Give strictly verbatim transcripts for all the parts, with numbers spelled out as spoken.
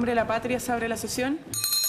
nombre de la patria se abre la sesión.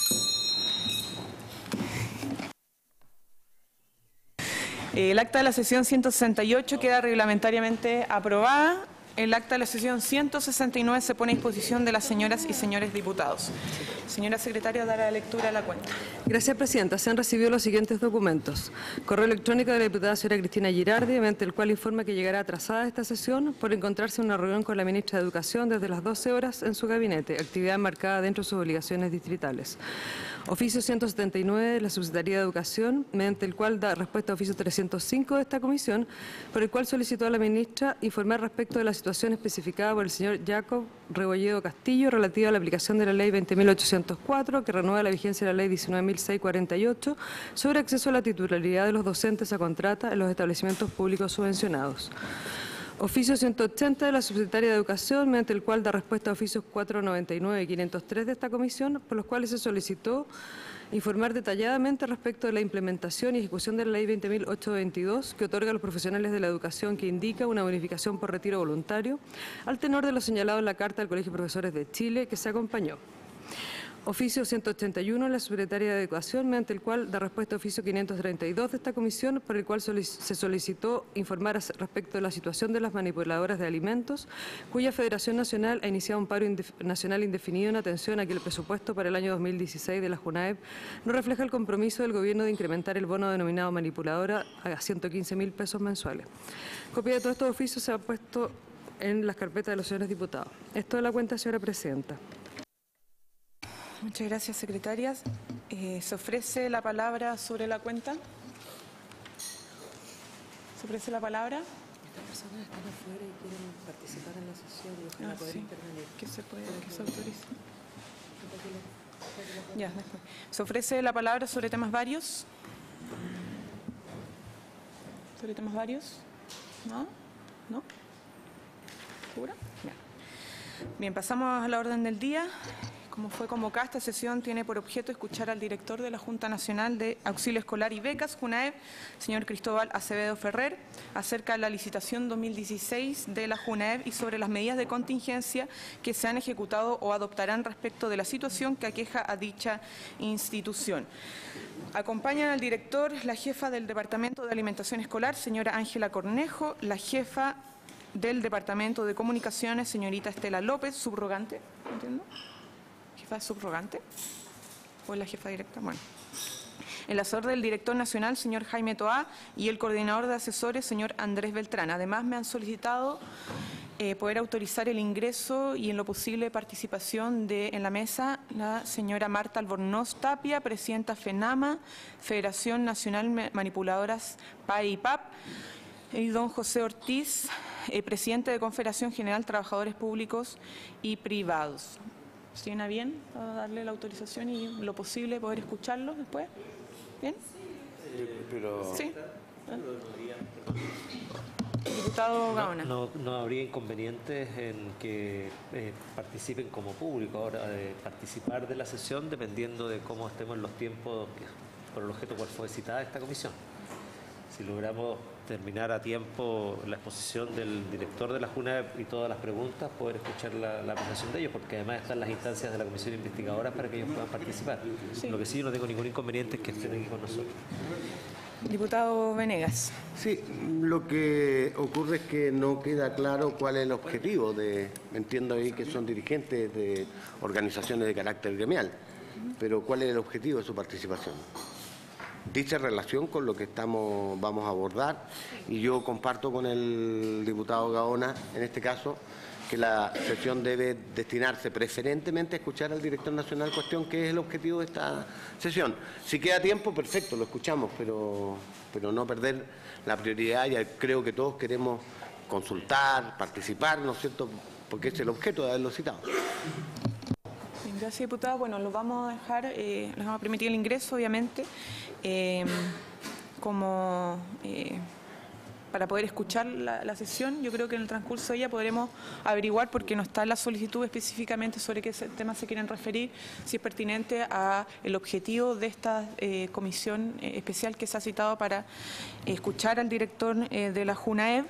El acta de la sesión ciento sesenta y ocho queda reglamentariamente aprobada. El acta de la sesión ciento sesenta y nueve se pone a disposición de las señoras y señores diputados. Señora secretaria, dará lectura a la cuenta. Gracias, Presidenta. Se han recibido los siguientes documentos. Correo electrónico de la diputada señora Cristina Girardi, mediante el cual informa que llegará atrasada esta sesión por encontrarse en una reunión con la ministra de Educación desde las doce horas en su gabinete, actividad marcada dentro de sus obligaciones distritales. Oficio ciento setenta y nueve de la Subsecretaría de Educación, mediante el cual da respuesta a oficio trescientos cinco de esta comisión, por el cual solicitó a la ministra informar respecto de la situación especificada por el señor Jacob Rebolledo Castillo relativa a la aplicación de la ley veinte mil ochocientos cuatro, que renueva la vigencia de la ley diecinueve mil seiscientos cuarenta y ocho, sobre acceso a la titularidad de los docentes a contrata en los establecimientos públicos subvencionados. Oficio ciento ochenta de la Subsecretaría de Educación, mediante el cual da respuesta a oficios cuatrocientos noventa y nueve y quinientos tres de esta comisión, por los cuales se solicitó informar detalladamente respecto de la implementación y ejecución de la ley veinte mil ochocientos veintidós, que otorga a los profesionales de la educación que indica una bonificación por retiro voluntario, al tenor de lo señalado en la Carta del Colegio de Profesores de Chile, que se acompañó. Oficio ciento ochenta y uno de la Subsecretaría de Educación, mediante el cual da respuesta a oficio quinientos treinta y dos de esta comisión, por el cual se solicitó informar respecto de la situación de las manipuladoras de alimentos, cuya Federación Nacional ha iniciado un paro indef nacional indefinido en atención a que el presupuesto para el año dos mil dieciséis de la JUNAEP no refleja el compromiso del Gobierno de incrementar el bono denominado manipuladora a ciento quince mil pesos mensuales. Copia de todos estos oficios se ha puesto en las carpetas de los señores diputados. Esto es la cuenta, señora Presidenta. Muchas gracias, secretarias. Eh, ¿Se ofrece la palabra sobre la cuenta? ¿Se ofrece la palabra? Estas personas están afuera y quieren participar en la sesión y ojalá Ah, poder sí. intervenir. ¿Qué se puede, qué se autoriza? Ya, después. ¿Se ofrece la palabra sobre temas varios? ¿Sobre temas varios? ¿No? ¿No? ¿Segura? Bien. Bien, pasamos a la orden del día. Como fue convocada, esta sesión tiene por objeto escuchar al director de la Junta Nacional de Auxilio Escolar y Becas, JUNAEP, señor Cristóbal Acevedo Ferrer, acerca de la licitación dos mil dieciséis de la JUNAEP y sobre las medidas de contingencia que se han ejecutado o adoptarán respecto de la situación que aqueja a dicha institución. Acompañan al director la jefa del Departamento de Alimentación Escolar, señora Ángela Cornejo, la jefa del Departamento de Comunicaciones, señorita Estela López, subrogante, ¿entiendo? ¿Jefa subrogante? ¿O es la jefa directa? Bueno. El asesor del director nacional, señor Jaime Toá, y el coordinador de asesores, señor Andrés Beltrán. Además, me han solicitado eh, poder autorizar el ingreso y, en lo posible, participación de en la mesa la señora Marta Albornoz Tapia, presidenta FENAMA, Federación Nacional Manipuladoras P A E y P A P, y don José Ortiz, eh, presidente de Confederación General Trabajadores Públicos y Privados. ¿Tiene bien a darle la autorización y lo posible poder escucharlos después? ¿Bien? Pero... Sí. Diputado Gaona. No, no, no habría inconvenientes en que eh, participen como público ahora de participar de la sesión dependiendo de cómo estemos en los tiempos que, por el objeto cual fue citada esta comisión. Si logramos terminar a tiempo la exposición del director de la JUNAEP y todas las preguntas, poder escuchar la, la presentación de ellos, porque además están las instancias de la comisión investigadora para que ellos puedan participar. Sí. Lo que sí, yo no tengo ningún inconveniente es que estén aquí con nosotros. Diputado Venegas. Sí, lo que ocurre es que no queda claro cuál es el objetivo de, entiendo ahí que son dirigentes de organizaciones de carácter gremial, pero cuál es el objetivo de su participación. Dice relación con lo que estamos vamos a abordar, y yo comparto con el diputado Gaona, en este caso, que la sesión debe destinarse preferentemente a escuchar al director nacional, cuestión que es el objetivo de esta sesión. Si queda tiempo, perfecto, lo escuchamos, pero, pero no perder la prioridad. Ya creo que todos queremos consultar, participar, ¿no es cierto?, porque es el objeto de haberlo citado. Gracias, diputado. Bueno, lo vamos a dejar, eh, les vamos a permitir el ingreso, obviamente, eh, como... Eh, para poder escuchar la, la sesión. Yo creo que en el transcurso de ella podremos averiguar, porque no está en la solicitud específicamente sobre qué temas se quieren referir, si es pertinente a el objetivo de esta eh, comisión eh, especial que se ha citado para eh, escuchar al director eh, de la JUNAEV.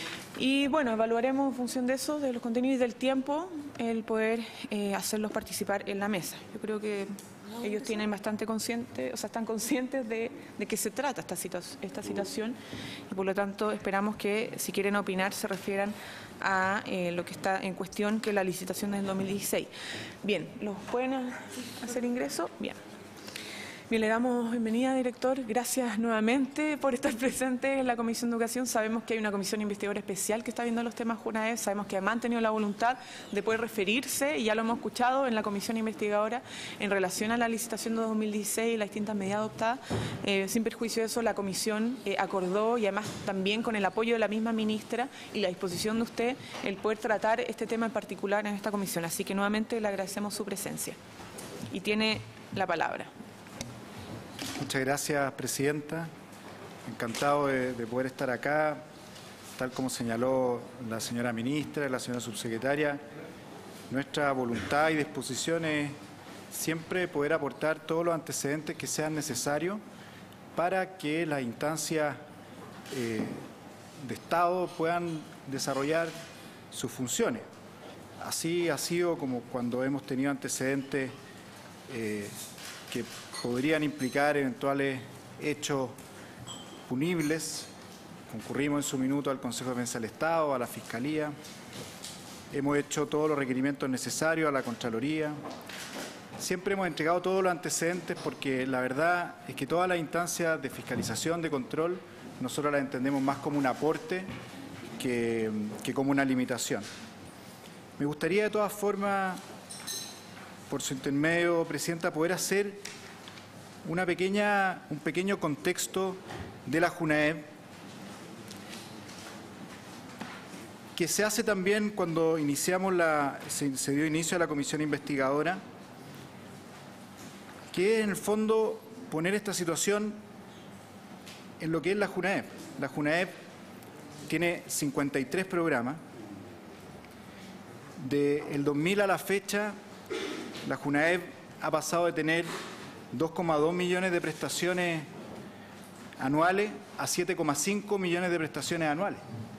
Y bueno, evaluaremos en función de eso, de los contenidos y del tiempo, el poder eh, hacerlos participar en la mesa. Yo creo que ellos tienen bastante consciente, o sea, están conscientes de, de qué se trata esta, situa esta situación, y por lo tanto esperamos que, si quieren opinar, se refieran a eh, lo que está en cuestión, que es la licitación del dos mil dieciséis. Bien, ¿los pueden hacer ingreso? Bien. Bien, le damos bienvenida, director. Gracias nuevamente por estar presente en la Comisión de Educación. Sabemos que hay una comisión investigadora especial que está viendo los temas JUNAEV. Sabemos que han tenido la voluntad de poder referirse, y ya lo hemos escuchado en la comisión investigadora, en relación a la licitación de dos mil dieciséis y las distintas medidas adoptadas. Eh, sin perjuicio de eso, la comisión eh, acordó, y además también con el apoyo de la misma ministra y la disposición de usted, el poder tratar este tema en particular en esta comisión. Así que nuevamente le agradecemos su presencia. Y tiene la palabra. Muchas gracias, presidenta. Encantado de, de poder estar acá, tal como señaló la señora ministra y la señora subsecretaria. Nuestra voluntad y disposición es siempre poder aportar todos los antecedentes que sean necesarios para que las instancias eh, de Estado puedan desarrollar sus funciones. Así ha sido como cuando hemos tenido antecedentes eh, que podrían implicar eventuales hechos punibles. Concurrimos en su minuto al Consejo de Defensa del Estado, a la Fiscalía. Hemos hecho todos los requerimientos necesarios a la Contraloría. Siempre hemos entregado todos los antecedentes, porque la verdad es que todas las instancias de fiscalización, de control, nosotros las entendemos más como un aporte que, que como una limitación. Me gustaría de todas formas, por su intermedio, presidenta, poder hacer una pequeña, un pequeño contexto de la JUNAEV, que se hace también cuando iniciamos la, se, se dio inicio a la comisión investigadora, que es en el fondo poner esta situación en lo que es la JUNAEV. La JUNAEV tiene cincuenta y tres programas. Del dos mil a la fecha, la JUNAEV ha pasado de tener dos coma dos millones de prestaciones anuales a siete coma cinco millones de prestaciones anuales.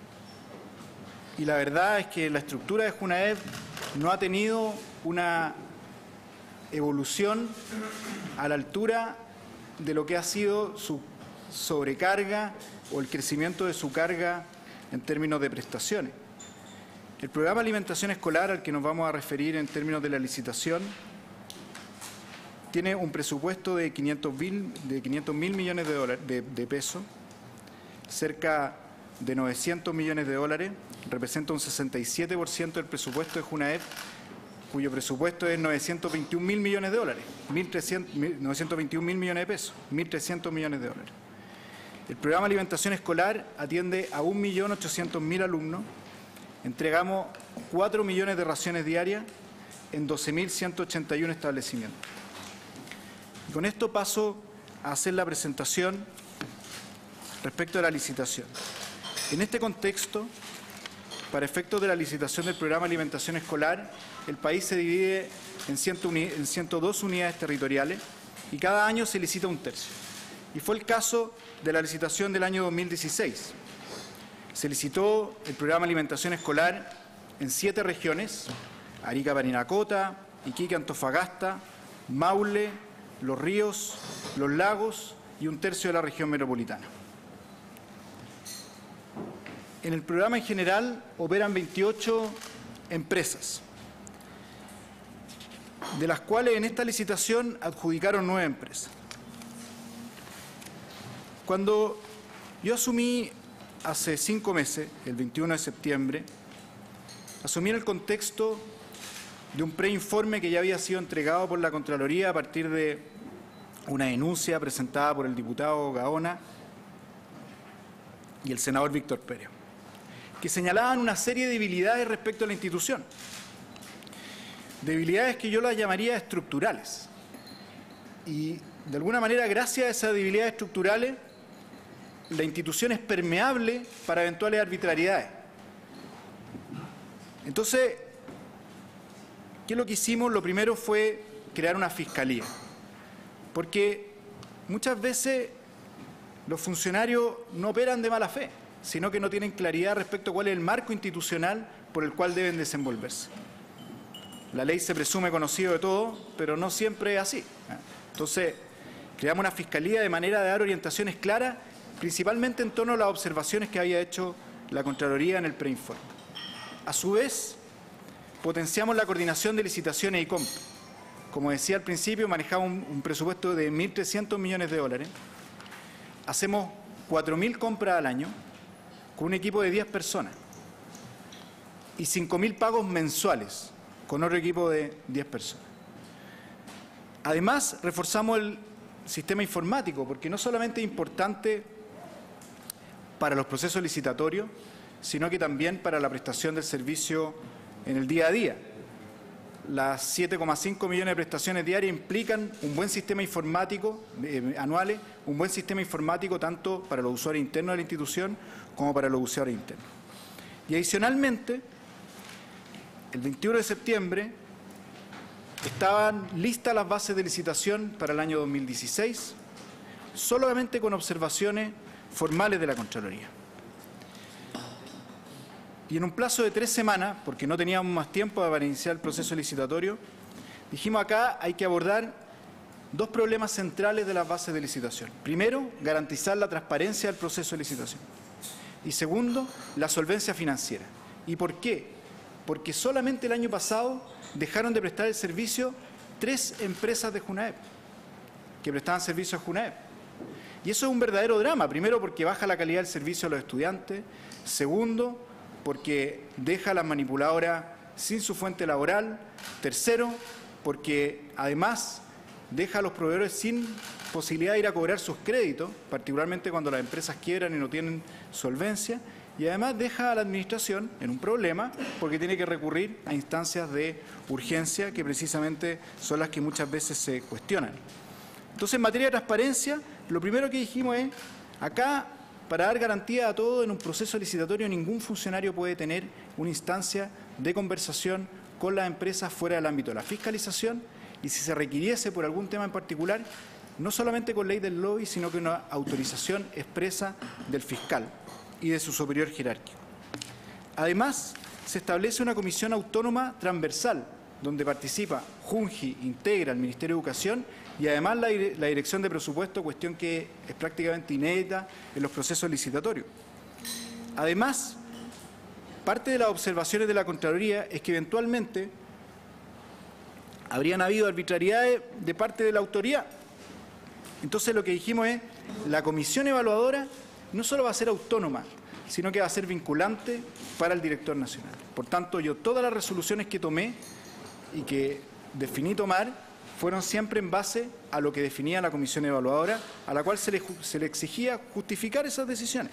Y la verdad es que la estructura de JUNAEV no ha tenido una evolución a la altura de lo que ha sido su sobrecarga o el crecimiento de su carga en términos de prestaciones. El programa de alimentación escolar, al que nos vamos a referir en términos de la licitación, tiene un presupuesto de quinientos mil millones de, dólares, de, de pesos, cerca de novecientos millones de dólares, representa un sesenta y siete por ciento del presupuesto de JUNAEV, cuyo presupuesto es novecientos veintiún mil millones de dólares, novecientos veintiún mil millones de pesos, mil trescientos millones de dólares. El programa de alimentación escolar atiende a un millón ochocientos mil alumnos, entregamos cuatro millones de raciones diarias en doce mil ciento ochenta y uno establecimientos. Y con esto paso a hacer la presentación respecto de la licitación. En este contexto, para efectos de la licitación del programa de alimentación escolar, el país se divide en, en ciento dos unidades territoriales y cada año se licita un tercio. Y fue el caso de la licitación del año dos mil dieciséis. Se licitó el programa de alimentación escolar en siete regiones: Arica, Parinacota, Iquique, Antofagasta, Maule, Los Ríos, Los Lagos y un tercio de la región metropolitana. En el programa en general operan veintiocho empresas, de las cuales en esta licitación adjudicaron nueve empresas. Cuando yo asumí hace cinco meses, el veintiuno de septiembre, asumí en el contexto de un preinforme que ya había sido entregado por la Contraloría a partir de una denuncia presentada por el diputado Gaona y el senador Víctor Pérez, que señalaban una serie de debilidades respecto a la institución. Debilidades que yo las llamaría estructurales. Y de alguna manera, gracias a esas debilidades estructurales, la institución es permeable para eventuales arbitrariedades. Entonces, ¿qué es lo que hicimos? Lo primero fue crear una fiscalía, porque muchas veces los funcionarios no operan de mala fe, sino que no tienen claridad respecto a cuál es el marco institucional por el cual deben desenvolverse. La ley se presume conocido de todo, pero no siempre es así. Entonces, creamos una fiscalía de manera de dar orientaciones claras, principalmente en torno a las observaciones que había hecho la Contraloría en el preinforme. A su vez, potenciamos la coordinación de licitaciones y compras. Como decía al principio, manejamos un, un presupuesto de mil trescientos millones de dólares. Hacemos cuatro mil compras al año con un equipo de diez personas y cinco mil pagos mensuales con otro equipo de diez personas. Además, reforzamos el sistema informático, porque no solamente es importante para los procesos licitatorios, sino que también para la prestación del servicio en el día a día. Las siete coma cinco millones de prestaciones diarias implican un buen sistema informático eh, anuales, un buen sistema informático tanto para los usuarios internos de la institución como para los usuarios internos. Y adicionalmente, el veintiuno de septiembre estaban listas las bases de licitación para el año dos mil dieciséis, solamente con observaciones formales de la Contraloría. Y en un plazo de tres semanas, porque no teníamos más tiempo para iniciar el proceso licitatorio, dijimos acá hay que abordar dos problemas centrales de las bases de licitación. Primero, garantizar la transparencia del proceso de licitación. Y segundo, la solvencia financiera. ¿Y por qué? Porque solamente el año pasado dejaron de prestar el servicio tres empresas de JUNAEP, que prestaban servicio a JUNAEP. Y eso es un verdadero drama. Primero, porque baja la calidad del servicio a los estudiantes. Segundo, porque deja a las manipuladoras sin su fuente laboral. Tercero, porque además deja a los proveedores sin posibilidad de ir a cobrar sus créditos, particularmente cuando las empresas quiebran y no tienen solvencia. Y además deja a la Administración en un problema porque tiene que recurrir a instancias de urgencia que precisamente son las que muchas veces se cuestionan. Entonces, en materia de transparencia, lo primero que dijimos es, acá, para dar garantía a todo en un proceso licitatorio, ningún funcionario puede tener una instancia de conversación con las empresas fuera del ámbito de la fiscalización y si se requiriese por algún tema en particular, no solamente con ley del lobby, sino que una autorización expresa del fiscal y de su superior jerárquico. Además, se establece una comisión autónoma transversal, donde participa JUNGI, integra el Ministerio de Educación y además la, la Dirección de Presupuesto, cuestión que es prácticamente inédita en los procesos licitatorios. Además, parte de las observaciones de la Contraloría es que eventualmente habrían habido arbitrariedades de parte de la autoridad. Entonces, lo que dijimos es, la comisión evaluadora no solo va a ser autónoma, sino que va a ser vinculante para el director nacional. Por tanto, yo todas las resoluciones que tomé y que definí tomar fueron siempre en base a lo que definía la comisión evaluadora, a la cual se le, se le exigía justificar esas decisiones.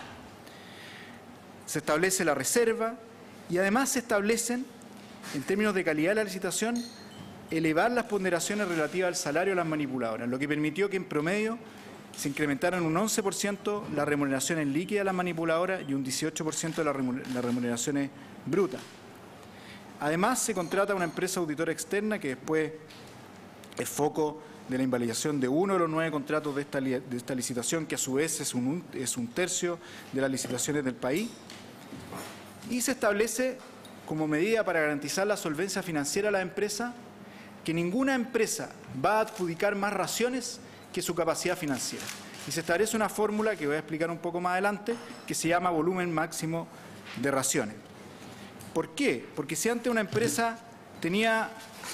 Se establece la reserva y además se establecen, en términos de calidad de la licitación, elevar las ponderaciones relativas al salario de las manipuladoras, lo que permitió que en promedio se incrementaron un once por ciento las remuneraciones líquidas de las manipuladoras y un dieciocho por ciento de las remuneraciones brutas. Además, se contrata una empresa auditora externa que después es foco de la invalidación de uno de los nueve contratos de esta, de esta licitación, que a su vez es un, es un tercio de las licitaciones del país. Y se establece, como medida para garantizar la solvencia financiera a la empresa, que ninguna empresa va a adjudicar más raciones que su capacidad financiera. Y se establece una fórmula que voy a explicar un poco más adelante, que se llama volumen máximo de raciones. ¿Por qué? Porque si antes una empresa tenía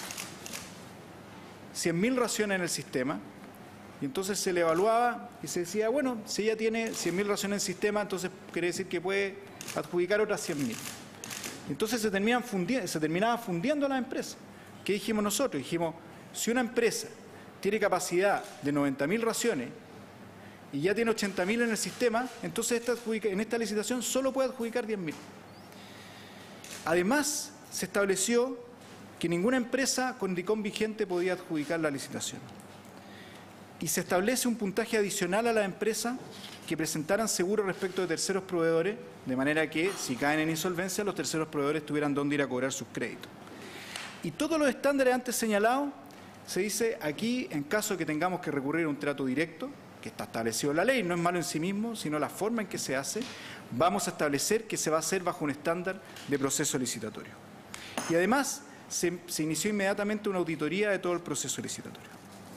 cien mil raciones en el sistema, y entonces se le evaluaba y se decía, bueno, si ella tiene cien mil raciones en el sistema, entonces quiere decir que puede adjudicar otras cien mil. Entonces se, terminan fundi- se terminaba fundiendo a la empresa. ¿Qué dijimos nosotros? Dijimos, si una empresa tiene capacidad de noventa mil raciones y ya tiene ochenta mil en el sistema, entonces esta adjudica, en esta licitación solo puede adjudicar diez mil. Además, se estableció que ninguna empresa con DICOM vigente podía adjudicar la licitación. y se establece un puntaje adicional a las empresas que presentaran seguro respecto de terceros proveedores, de manera que si caen en insolvencia los terceros proveedores tuvieran dónde ir a cobrar sus créditos. Y todos los estándares antes señalados, se dice aquí, en caso de que tengamos que recurrir a un trato directo, que está establecido en la ley, no es malo en sí mismo, sino la forma en que se hace, vamos a establecer que se va a hacer bajo un estándar de proceso licitatorio. Y además, se, se inició inmediatamente una auditoría de todo el proceso licitatorio.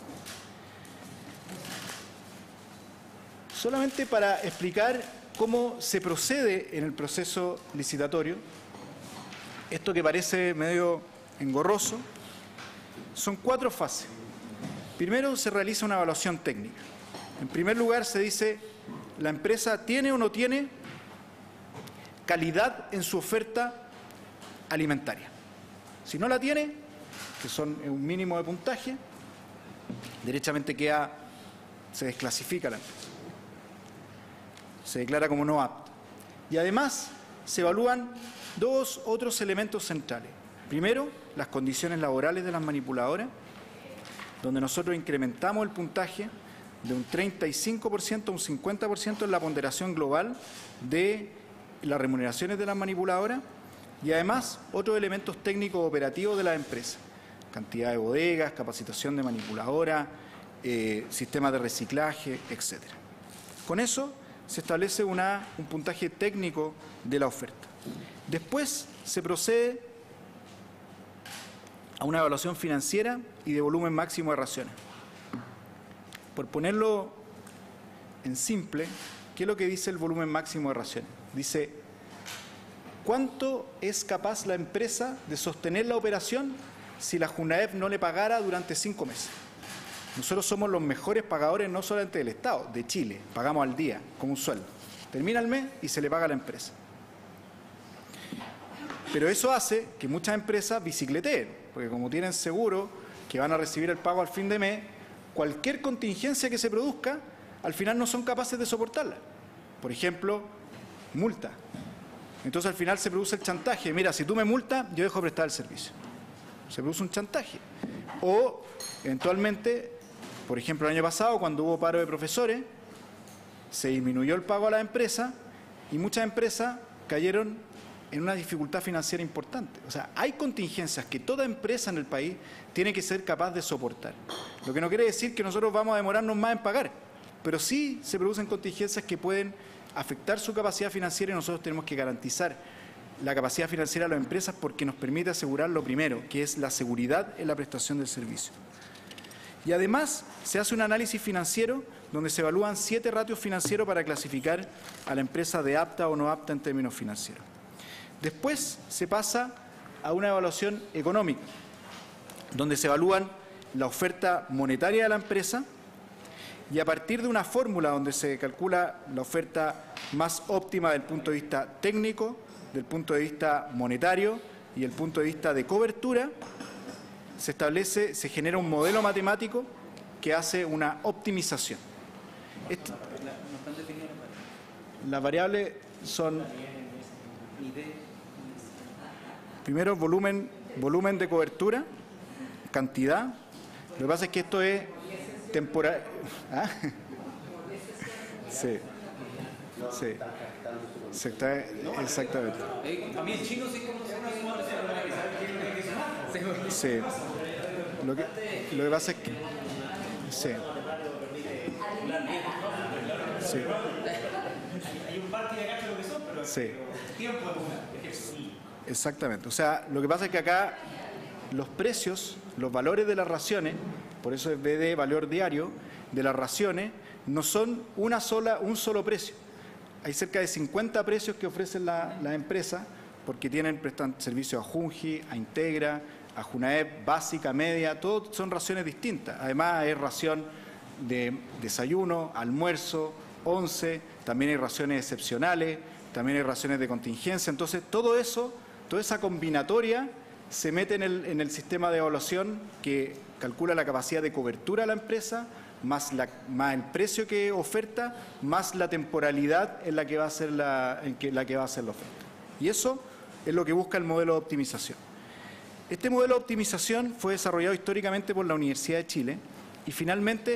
Solamente para explicar cómo se procede en el proceso licitatorio, esto que parece medio engorroso, son cuatro fases. Primero se realiza una evaluación técnica. En primer lugar se dice, la empresa tiene o no tiene calidad en su oferta alimentaria. Si no la tiene, que son un mínimo de puntaje, derechamente queda, se desclasifica la empresa. Se declara como no apta. Y además se evalúan dos otros elementos centrales. Primero, las condiciones laborales de las manipuladoras, donde nosotros incrementamos el puntaje de un treinta y cinco por ciento a un cincuenta por ciento en la ponderación global de las remuneraciones de las manipuladoras, y además otros elementos técnicos operativos de la empresa, cantidad de bodegas, capacitación de manipuladoras, eh, sistemas de reciclaje, etcétera. Con eso se establece una, un puntaje técnico de la oferta. Después se procede a una evaluación financiera y de volumen máximo de raciones. Por ponerlo en simple, ¿qué es lo que dice el volumen máximo de raciones? Dice, ¿cuánto es capaz la empresa de sostener la operación si la JUNAEP no le pagara durante cinco meses? Nosotros somos los mejores pagadores no solamente del Estado, de Chile, pagamos al día, como un sueldo. Termina el mes y se le paga a la empresa. Pero eso hace que muchas empresas bicicleteen, porque como tienen seguro que van a recibir el pago al fin de mes, cualquier contingencia que se produzca, al final no son capaces de soportarla. Por ejemplo, multa. Entonces al final se produce el chantaje. Mira, si tú me multas, yo dejo de prestar el servicio. Se produce un chantaje. O, eventualmente, por ejemplo, el año pasado, cuando hubo paro de profesores, se disminuyó el pago a la empresa y muchas empresas cayeron en una dificultad financiera importante. O sea, hay contingencias que toda empresa en el país tiene que ser capaz de soportar. Lo que no quiere decir que nosotros vamos a demorarnos más en pagar, pero sí se producen contingencias que pueden afectar su capacidad financiera y nosotros tenemos que garantizar la capacidad financiera de las empresas porque nos permite asegurar lo primero, que es la seguridad en la prestación del servicio. Y además se hace un análisis financiero donde se evalúan siete ratios financieros para clasificar a la empresa de apta o no apta en términos financieros. Después se pasa a una evaluación económica, donde se evalúan la oferta monetaria de la empresa y a partir de una fórmula donde se calcula la oferta más óptima desde el punto de vista técnico, del punto de vista monetario y el punto de vista de cobertura, se establece, se genera un modelo matemático que hace una optimización. Este, las variables son, primero, volumen, volumen de cobertura, cantidad. Lo que pasa es que esto es temporal. ¿Ah? Sí. Sí. Se está, exactamente. Sí. Lo que, lo que pasa es que. Sí. Sí. Sí. Exactamente. O sea, lo que pasa es que acá los precios, los valores de las raciones, por eso es B D, valor diario, de las raciones, no son una sola, un solo precio. Hay cerca de cincuenta precios que ofrecen las la empresas porque tienen, prestan servicio a Junji, a Integra, a JUNAEP, básica, media, todos son raciones distintas. Además hay ración de desayuno, almuerzo, once, también hay raciones excepcionales, también hay raciones de contingencia. Entonces todo eso, toda esa combinatoria se mete en el, en el sistema de evaluación que calcula la capacidad de cobertura de la empresa, más, la, más el precio que oferta, más la temporalidad en la que va a ser la, en que, la que va a ser la oferta. Y eso es lo que busca el modelo de optimización. Este modelo de optimización fue desarrollado históricamente por la Universidad de Chile y finalmente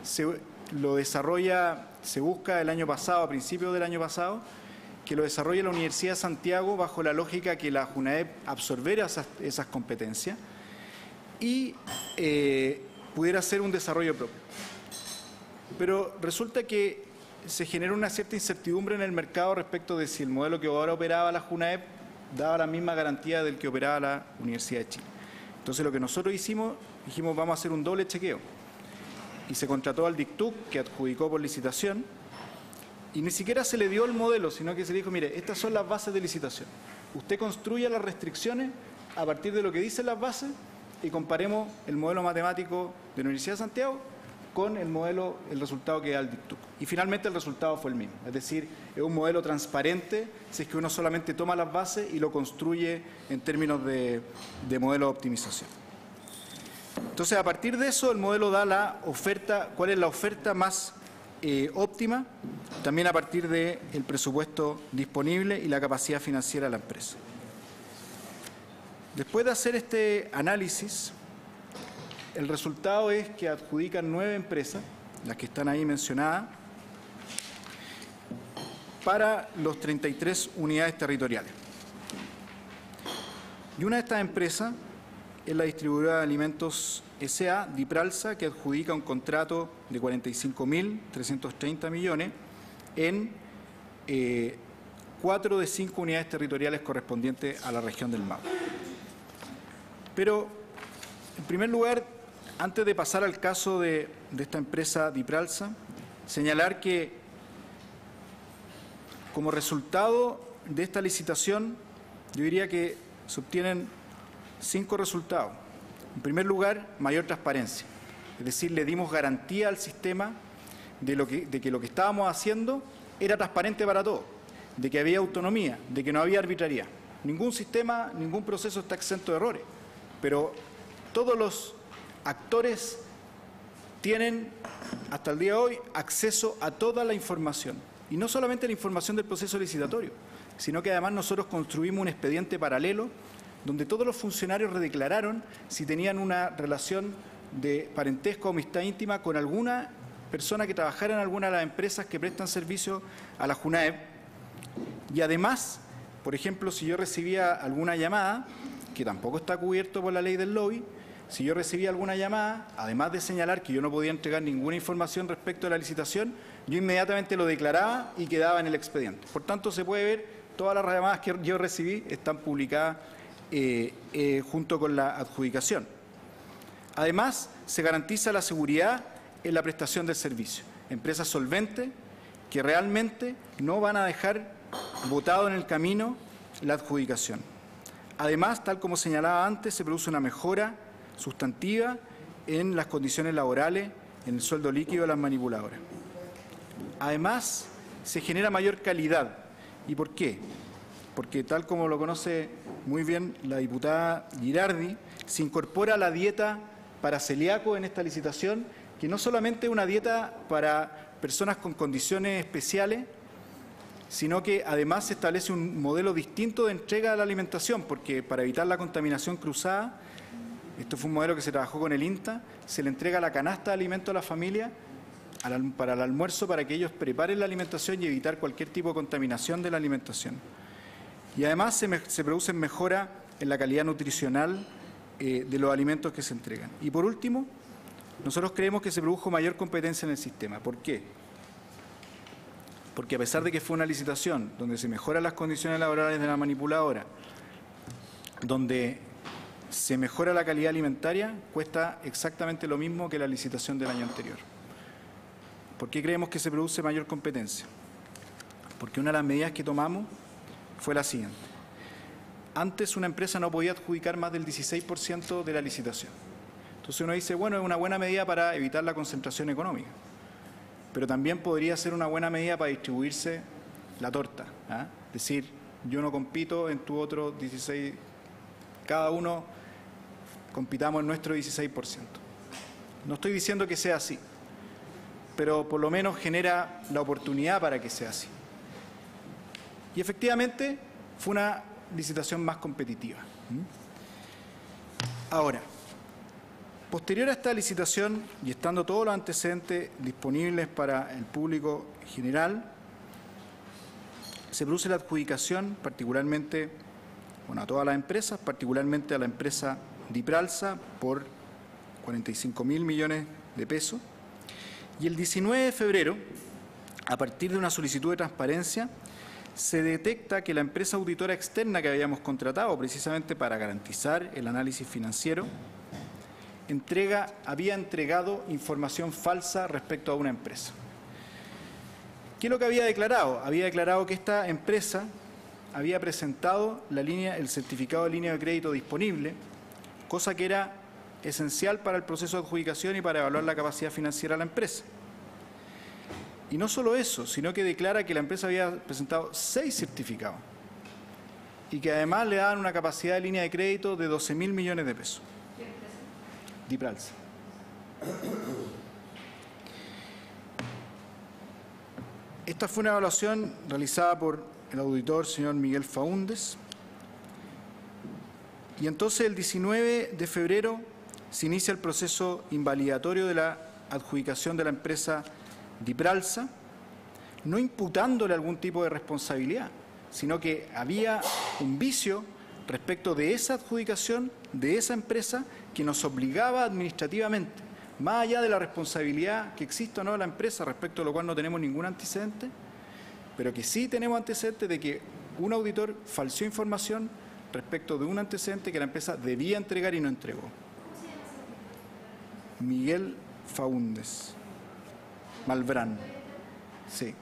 se, lo desarrolla, se busca el año pasado, a principios del año pasado, que lo desarrolle la Universidad de Santiago bajo la lógica que la JUNAEP absorbiera esas, esas competencias y eh, pudiera ser un desarrollo propio. Pero resulta que se genera una cierta incertidumbre en el mercado respecto de si el modelo que ahora operaba la JUNAEP daba la misma garantía del que operaba la Universidad de Chile. Entonces lo que nosotros hicimos, dijimos vamos a hacer un doble chequeo. Y se contrató al DICTUC, que adjudicó por licitación, y ni siquiera se le dio el modelo, sino que se le dijo, mire, estas son las bases de licitación. Usted construya las restricciones a partir de lo que dicen las bases y comparemos el modelo matemático de la Universidad de Santiago con el modelo, el resultado que da el DICTUC. Y finalmente el resultado fue el mismo. Es decir, es un modelo transparente si es que uno solamente toma las bases y lo construye en términos de, de modelo de optimización. Entonces, a partir de eso, el modelo da la oferta, cuál es la oferta más eh, óptima, también a partir del presupuesto disponible y la capacidad financiera de la empresa. Después de hacer este análisis, el resultado es que adjudican nueve empresas, las que están ahí mencionadas, para los treinta y tres unidades territoriales. Y una de estas empresas es la distribuidora de alimentos S A, Dipralsa, que adjudica un contrato de cuarenta y cinco mil trescientos treinta millones en eh, cuatro de cinco unidades territoriales correspondientes a la región del Maule. Pero, en primer lugar, antes de pasar al caso de, de esta empresa Dipralsa, señalar que como resultado de esta licitación, yo diría que se obtienen cinco resultados. En primer lugar, mayor transparencia. Es decir, le dimos garantía al sistema de, lo que, de que lo que estábamos haciendo era transparente para todos, de que había autonomía, de que no había arbitrariedad. Ningún sistema, ningún proceso está exento de errores, pero todos los actores tienen, hasta el día de hoy, acceso a toda la información. Y no solamente la información del proceso licitatorio, sino que además nosotros construimos un expediente paralelo donde todos los funcionarios redeclararon si tenían una relación de parentesco o amistad íntima con alguna persona que trabajara en alguna de las empresas que prestan servicio a la JUNAEP. Y además, por ejemplo, si yo recibía alguna llamada, que tampoco está cubierto por la ley del lobby, si yo recibía alguna llamada, además de señalar que yo no podía entregar ninguna información respecto a la licitación, yo inmediatamente lo declaraba y quedaba en el expediente. Por tanto, se puede ver, todas las llamadas que yo recibí están publicadas eh, eh, junto con la adjudicación. Además, se garantiza la seguridad en la prestación del servicio. Empresas solventes que realmente no van a dejar botado en el camino la adjudicación. Además, tal como señalaba antes, se produce una mejora sustantiva en las condiciones laborales, en el sueldo líquido de las manipuladoras. Además, se genera mayor calidad. ¿Y por qué? Porque, tal como lo conoce muy bien la diputada Girardi, se incorpora la dieta para celíacos en esta licitación, que no solamente es una dieta para personas con condiciones especiales, sino que además se establece un modelo distinto de entrega de la alimentación, porque para evitar la contaminación cruzada, esto fue un modelo que se trabajó con el INTA, se le entrega la canasta de alimentos a la familia para el almuerzo, para que ellos preparen la alimentación y evitar cualquier tipo de contaminación de la alimentación. Y además se, me, se producen mejoras en la calidad nutricional eh, de los alimentos que se entregan. Y por último, nosotros creemos que se produjo mayor competencia en el sistema. ¿Por qué? Porque a pesar de que fue una licitación donde se mejoran las condiciones laborales de la manipuladora, donde se mejora la calidad alimentaria, cuesta exactamente lo mismo que la licitación del año anterior. ¿Por qué creemos que se produce mayor competencia? Porque una de las medidas que tomamos fue la siguiente. Antes una empresa no podía adjudicar más del dieciséis por ciento de la licitación. Entonces uno dice, bueno, es una buena medida para evitar la concentración económica, pero también podría ser una buena medida para distribuirse la torta. ¿eh? Es decir, yo no compito en tu otro dieciséis por ciento, cada uno compitamos en nuestro dieciséis por ciento. No estoy diciendo que sea así, pero por lo menos genera la oportunidad para que sea así. Y efectivamente fue una licitación más competitiva. Ahora, Posterior a esta licitación y estando todos los antecedentes disponibles para el público general, se produce la adjudicación particularmente, bueno, a todas las empresas, particularmente a la empresa Dipralsa por cuarenta y cinco mil millones de pesos. Y el diecinueve de febrero, a partir de una solicitud de transparencia, se detecta que la empresa auditora externa que habíamos contratado precisamente para garantizar el análisis financiero, entrega, había entregado información falsa respecto a una empresa. ¿Qué es lo que había declarado? Había declarado que esta empresa había presentado la línea, el certificado de línea de crédito disponible, cosa que era esencial para el proceso de adjudicación y para evaluar la capacidad financiera de la empresa. Y no solo eso, sino que declara que la empresa había presentado seis certificados y que además le daban una capacidad de línea de crédito de doce mil millones de pesos. Dipralsa. Esta fue una evaluación realizada por el auditor señor Miguel Faúndez. Y entonces el diecinueve de febrero se inicia el proceso invalidatorio de la adjudicación de la empresa Dipralsa, no imputándole algún tipo de responsabilidad, sino que había un vicio respecto de esa adjudicación, de esa empresa, que nos obligaba administrativamente, más allá de la responsabilidad que exista o no de la empresa, respecto a lo cual no tenemos ningún antecedente, pero que sí tenemos antecedentes de que un auditor falseó información respecto de un antecedente que la empresa debía entregar y no entregó. Miguel Faúndez. Malbrán. Sí.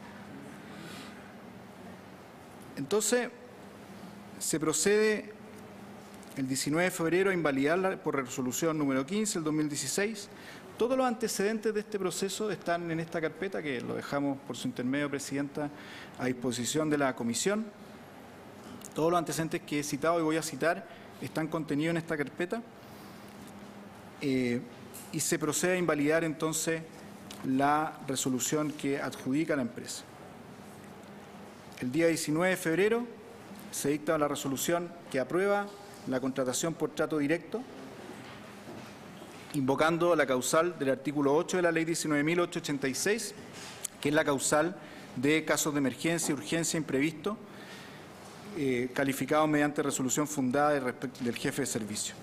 Entonces, se procede el diecinueve de febrero a invalidarla por resolución número quince del dos mil dieciséis. Todos los antecedentes de este proceso están en esta carpeta, que lo dejamos por su intermedio, Presidenta, a disposición de la Comisión. Todos los antecedentes que he citado y voy a citar están contenidos en esta carpeta. Eh, y se procede a invalidar entonces la resolución que adjudica a la empresa. El día diecinueve de febrero se dicta la resolución que aprueba la contratación por trato directo, invocando la causal del artículo ocho de la Ley diecinueve mil ochocientos ochenta y seis, que es la causal de casos de emergencia, urgencia, imprevisto, eh, calificados mediante resolución fundada de del jefe de servicio.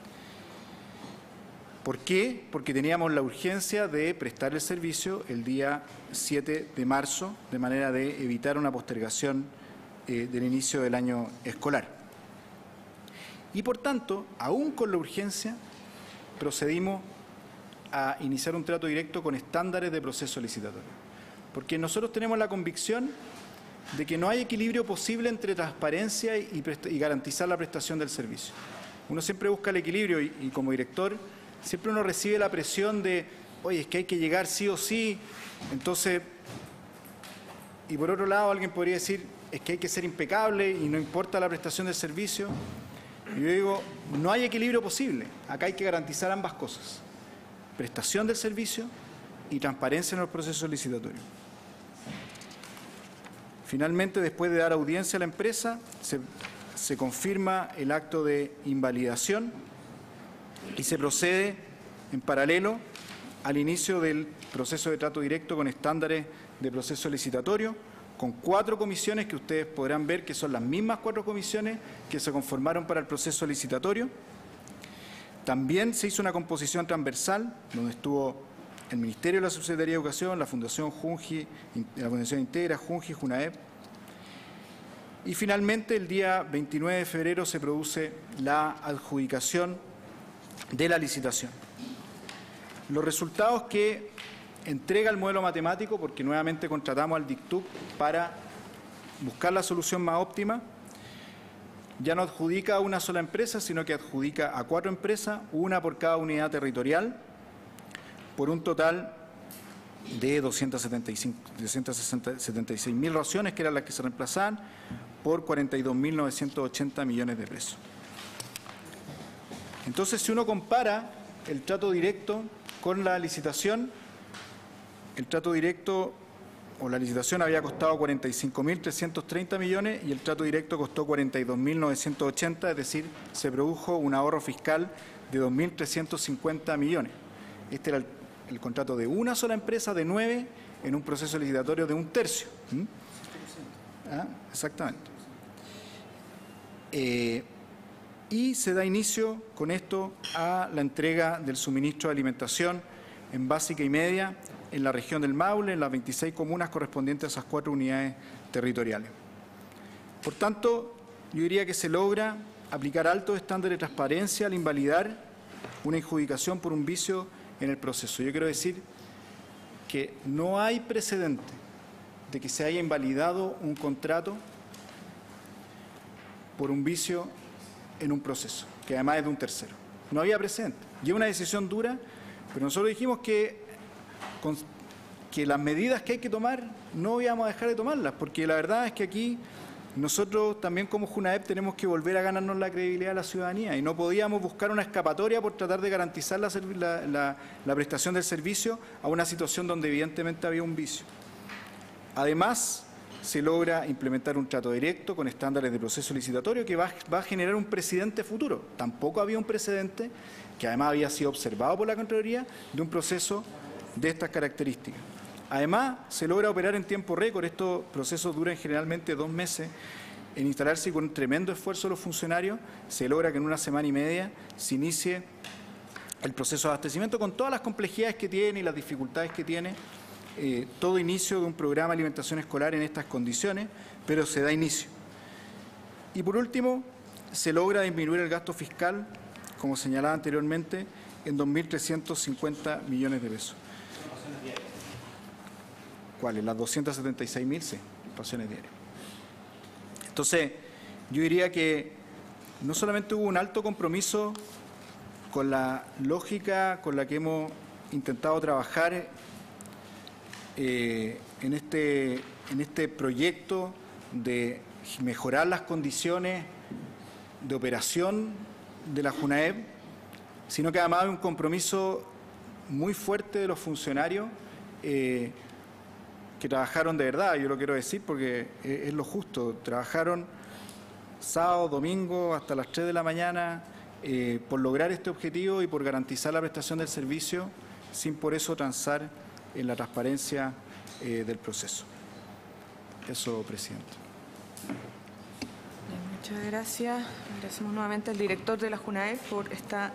¿Por qué? Porque teníamos la urgencia de prestar el servicio el día siete de marzo, de manera de evitar una postergación eh, del inicio del año escolar. Y por tanto, aún con la urgencia, procedimos a iniciar un trato directo con estándares de proceso licitatorio. Porque nosotros tenemos la convicción de que no hay equilibrio posible entre transparencia y, y garantizar la prestación del servicio. Uno siempre busca el equilibrio y, y como director siempre uno recibe la presión de, oye, es que hay que llegar sí o sí, entonces, y por otro lado alguien podría decir, es que hay que ser impecable y no importa la prestación del servicio. Y yo digo, no hay equilibrio posible, acá hay que garantizar ambas cosas, prestación del servicio y transparencia en los procesos licitatorios. Finalmente, después de dar audiencia a la empresa, se, se confirma el acto de invalidación y se procede en paralelo al inicio del proceso de trato directo con estándares de proceso licitatorio, con cuatro comisiones que ustedes podrán ver que son las mismas cuatro comisiones que se conformaron para el proceso licitatorio. También se hizo una composición transversal, donde estuvo el Ministerio de la Subsecretaría de Educación, la Fundación Junji, la Fundación Integra, Junji, Junaep. Y finalmente, el día veintinueve de febrero se produce la adjudicación de la licitación. Los resultados que entrega el modelo matemático, porque nuevamente contratamos al DICTUC para buscar la solución más óptima, ya no adjudica a una sola empresa, sino que adjudica a cuatro empresas, una por cada unidad territorial, por un total de doscientas setenta y seis mil raciones, que eran las que se reemplazaban, por cuarenta y dos mil novecientos ochenta millones de pesos. Entonces, si uno compara el trato directo con la licitación, el trato directo o la licitación había costado cuarenta y cinco mil trescientos treinta millones y el trato directo costó cuarenta y dos mil novecientos ochenta, es decir, se produjo un ahorro fiscal de dos mil trescientos cincuenta millones. Este era el, el contrato de una sola empresa de nueve en un proceso licitatorio de un tercio. ¿Mm? ¿Ah? Exactamente. Eh, y se da inicio con esto a la entrega del suministro de alimentación en básica y media en la región del Maule, en las veintiséis comunas correspondientes a esas cuatro unidades territoriales. Por tanto, yo diría que se logra aplicar altos estándares de transparencia al invalidar una adjudicación por un vicio en el proceso. Yo quiero decir que no hay precedente de que se haya invalidado un contrato por un vicio en un proceso, que además es de un tercero. No había precedente. Y es una decisión dura, pero nosotros dijimos que, con, que las medidas que hay que tomar no íbamos a dejar de tomarlas, porque la verdad es que aquí nosotros también como JUNAEP tenemos que volver a ganarnos la credibilidad de la ciudadanía y no podíamos buscar una escapatoria por tratar de garantizar la, la, la, la prestación del servicio a una situación donde evidentemente había un vicio. Además, se logra implementar un trato directo con estándares de proceso licitatorio que va, va a generar un precedente futuro. Tampoco había un precedente, que además había sido observado por la Contraloría, de un proceso de estas características. Además, se logra operar en tiempo récord. Estos procesos duran generalmente dos meses en instalarse y con un tremendo esfuerzo de los funcionarios se logra que en una semana y media se inicie el proceso de abastecimiento con todas las complejidades que tiene y las dificultades que tiene eh, todo inicio de un programa de alimentación escolar en estas condiciones, pero se da inicio. Y por último, se logra disminuir el gasto fiscal, como señalaba anteriormente, en dos mil trescientos cincuenta millones de pesos. ¿Cuáles? Las doscientas setenta y seis mil, sí, raciones diarias. Entonces, yo diría que no solamente hubo un alto compromiso con la lógica con la que hemos intentado trabajar eh, en, este, en este proyecto de mejorar las condiciones de operación de la JUNAEP, sino que además hay un compromiso muy fuerte de los funcionarios eh, que trabajaron de verdad, yo lo quiero decir porque es lo justo, trabajaron sábado, domingo, hasta las tres de la mañana eh, por lograr este objetivo y por garantizar la prestación del servicio sin por eso transar en la transparencia eh, del proceso. Eso, presidente. Muchas gracias. Agradecemos nuevamente al director de la JUNAEP por esta,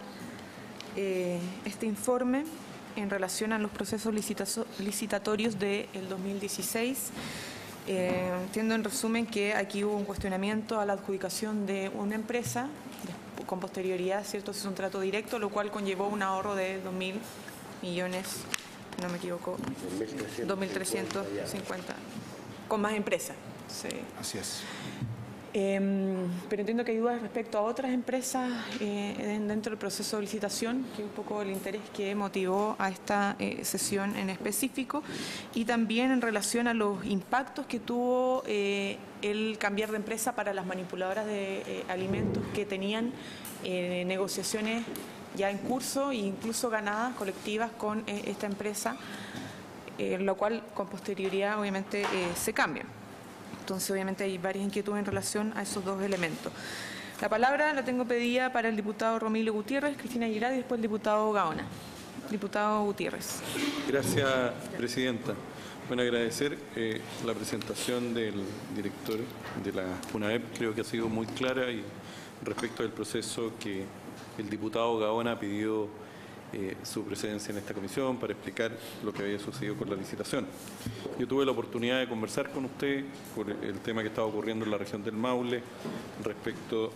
eh, este informe en relación a los procesos licitatorios del dos mil dieciséis. Eh, entiendo en resumen que aquí hubo un cuestionamiento a la adjudicación de una empresa con posterioridad, ¿cierto? Es un trato directo, lo cual conllevó un ahorro de dos mil millones, no me equivoco, dos mil trescientos cincuenta, con más empresas. Sí. Así es. Eh, pero entiendo que hay dudas respecto a otras empresas eh, dentro del proceso de licitación, que es un poco el interés que motivó a esta eh, sesión en específico, y también en relación a los impactos que tuvo eh, el cambiar de empresa para las manipuladoras de eh, alimentos que tenían eh, negociaciones ya en curso e incluso ganadas colectivas con eh, esta empresa, eh, lo cual con posterioridad obviamente eh, se cambia. Entonces, obviamente, hay varias inquietudes en relación a esos dos elementos. La palabra la tengo pedida para el diputado Romilio Gutiérrez, Cristina Girardi y después el diputado Gaona. Diputado Gutiérrez. Gracias, presidenta. Bueno, agradecer eh, la presentación del director de la JUNAEP. Creo que ha sido muy clara y respecto del proceso que el diputado Gaona pidió Eh, su presencia en esta comisión para explicar lo que había sucedido con la licitación. Yo tuve la oportunidad de conversar con usted por el tema que estaba ocurriendo en la región del Maule respecto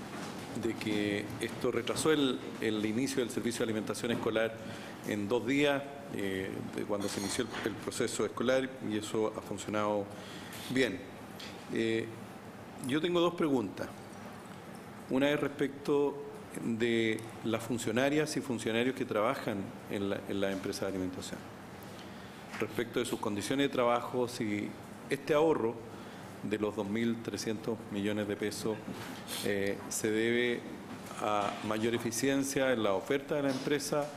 de que esto retrasó el, el inicio del servicio de alimentación escolar en dos días eh, de cuando se inició el, el proceso escolar y eso ha funcionado bien. Eh, yo tengo dos preguntas. Una es respecto de las funcionarias y funcionarios que trabajan en la, en la empresa de alimentación. Respecto de sus condiciones de trabajo, si este ahorro de los dos mil trescientos millones de pesos eh, se debe a mayor eficiencia en la oferta de la empresa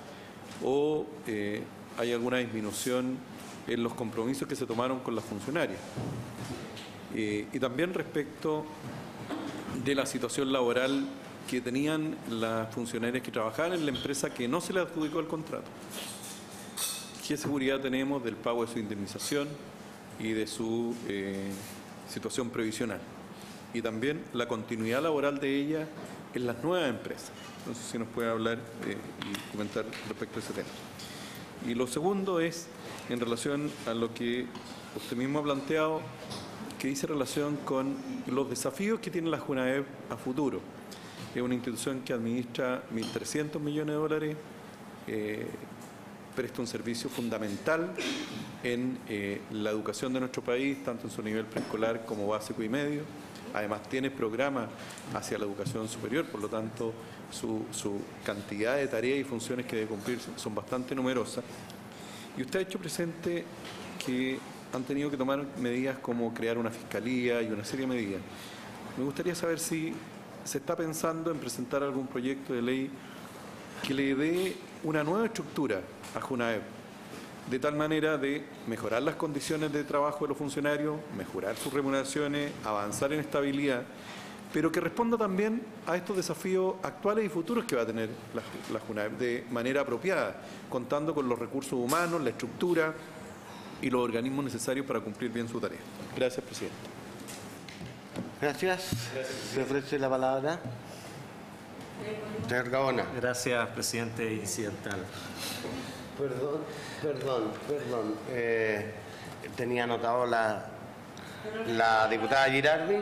o eh, hay alguna disminución en los compromisos que se tomaron con las funcionarias. Eh, y también respecto de la situación laboral que tenían las funcionarias que trabajaban en la empresa que no se les adjudicó el contrato. ¿Qué seguridad tenemos del pago de su indemnización y de su eh, situación previsional? Y también la continuidad laboral de ella en las nuevas empresas. Entonces, si nos puede hablar eh, y comentar respecto a ese tema. Y lo segundo es en relación a lo que usted mismo ha planteado, que dice relación con los desafíos que tiene la JUNAEP a futuro. Es una institución que administra mil trescientos millones de dólares, eh, presta un servicio fundamental en eh, la educación de nuestro país, tanto en su nivel preescolar como básico y medio. Además, tiene programas hacia la educación superior, por lo tanto, su, su cantidad de tareas y funciones que debe cumplir son bastante numerosas. Y usted ha hecho presente que han tenido que tomar medidas como crear una fiscalía y una serie de medidas. Me gustaría saber si se está pensando en presentar algún proyecto de ley que le dé una nueva estructura a JUNAEP, de tal manera de mejorar las condiciones de trabajo de los funcionarios, mejorar sus remuneraciones, avanzar en estabilidad, pero que responda también a estos desafíos actuales y futuros que va a tener la, la JUNAEP de manera apropiada, contando con los recursos humanos, la estructura y los organismos necesarios para cumplir bien su tarea. Gracias, presidente. Gracias. Se ofrece la palabra. Señor Gaona. Gracias, presidente incidental. Perdón, perdón, perdón. Eh, tenía anotado la, la diputada Girardi.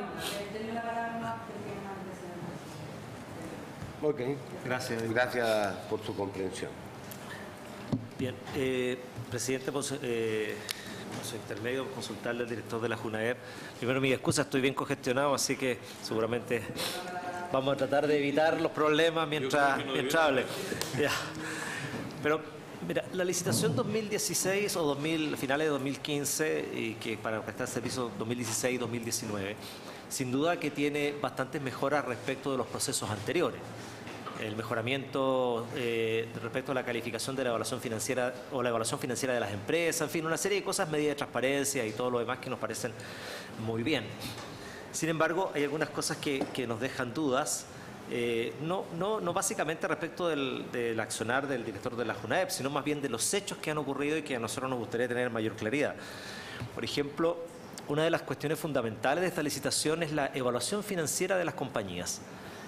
Ok. Gracias. Gracias por su comprensión. Bien, eh, presidente, por su, eh, por su intermedio, consultarle al director de la JUNAEP. Primero, mi excusa, estoy bien congestionado, así que seguramente vamos a tratar de evitar los problemas mientras, mientras hable. Ya. Pero, mira, la licitación dos mil dieciséis o dos mil, finales de dos mil quince, y que para prestar servicio dos mil dieciséis dos mil diecinueve, sin duda que tiene bastantes mejoras respecto de los procesos anteriores. El mejoramiento eh, respecto a la calificación de la evaluación financiera o la evaluación financiera de las empresas, en fin, una serie de cosas, medidas de transparencia y todo lo demás que nos parecen muy bien. Sin embargo, hay algunas cosas que, que nos dejan dudas, eh, no, no, no básicamente respecto del, del accionar del director de la JUNAEP, sino más bien de los hechos que han ocurrido y que a nosotros nos gustaría tener mayor claridad. Por ejemplo, una de las cuestiones fundamentales de esta licitación es la evaluación financiera de las compañías.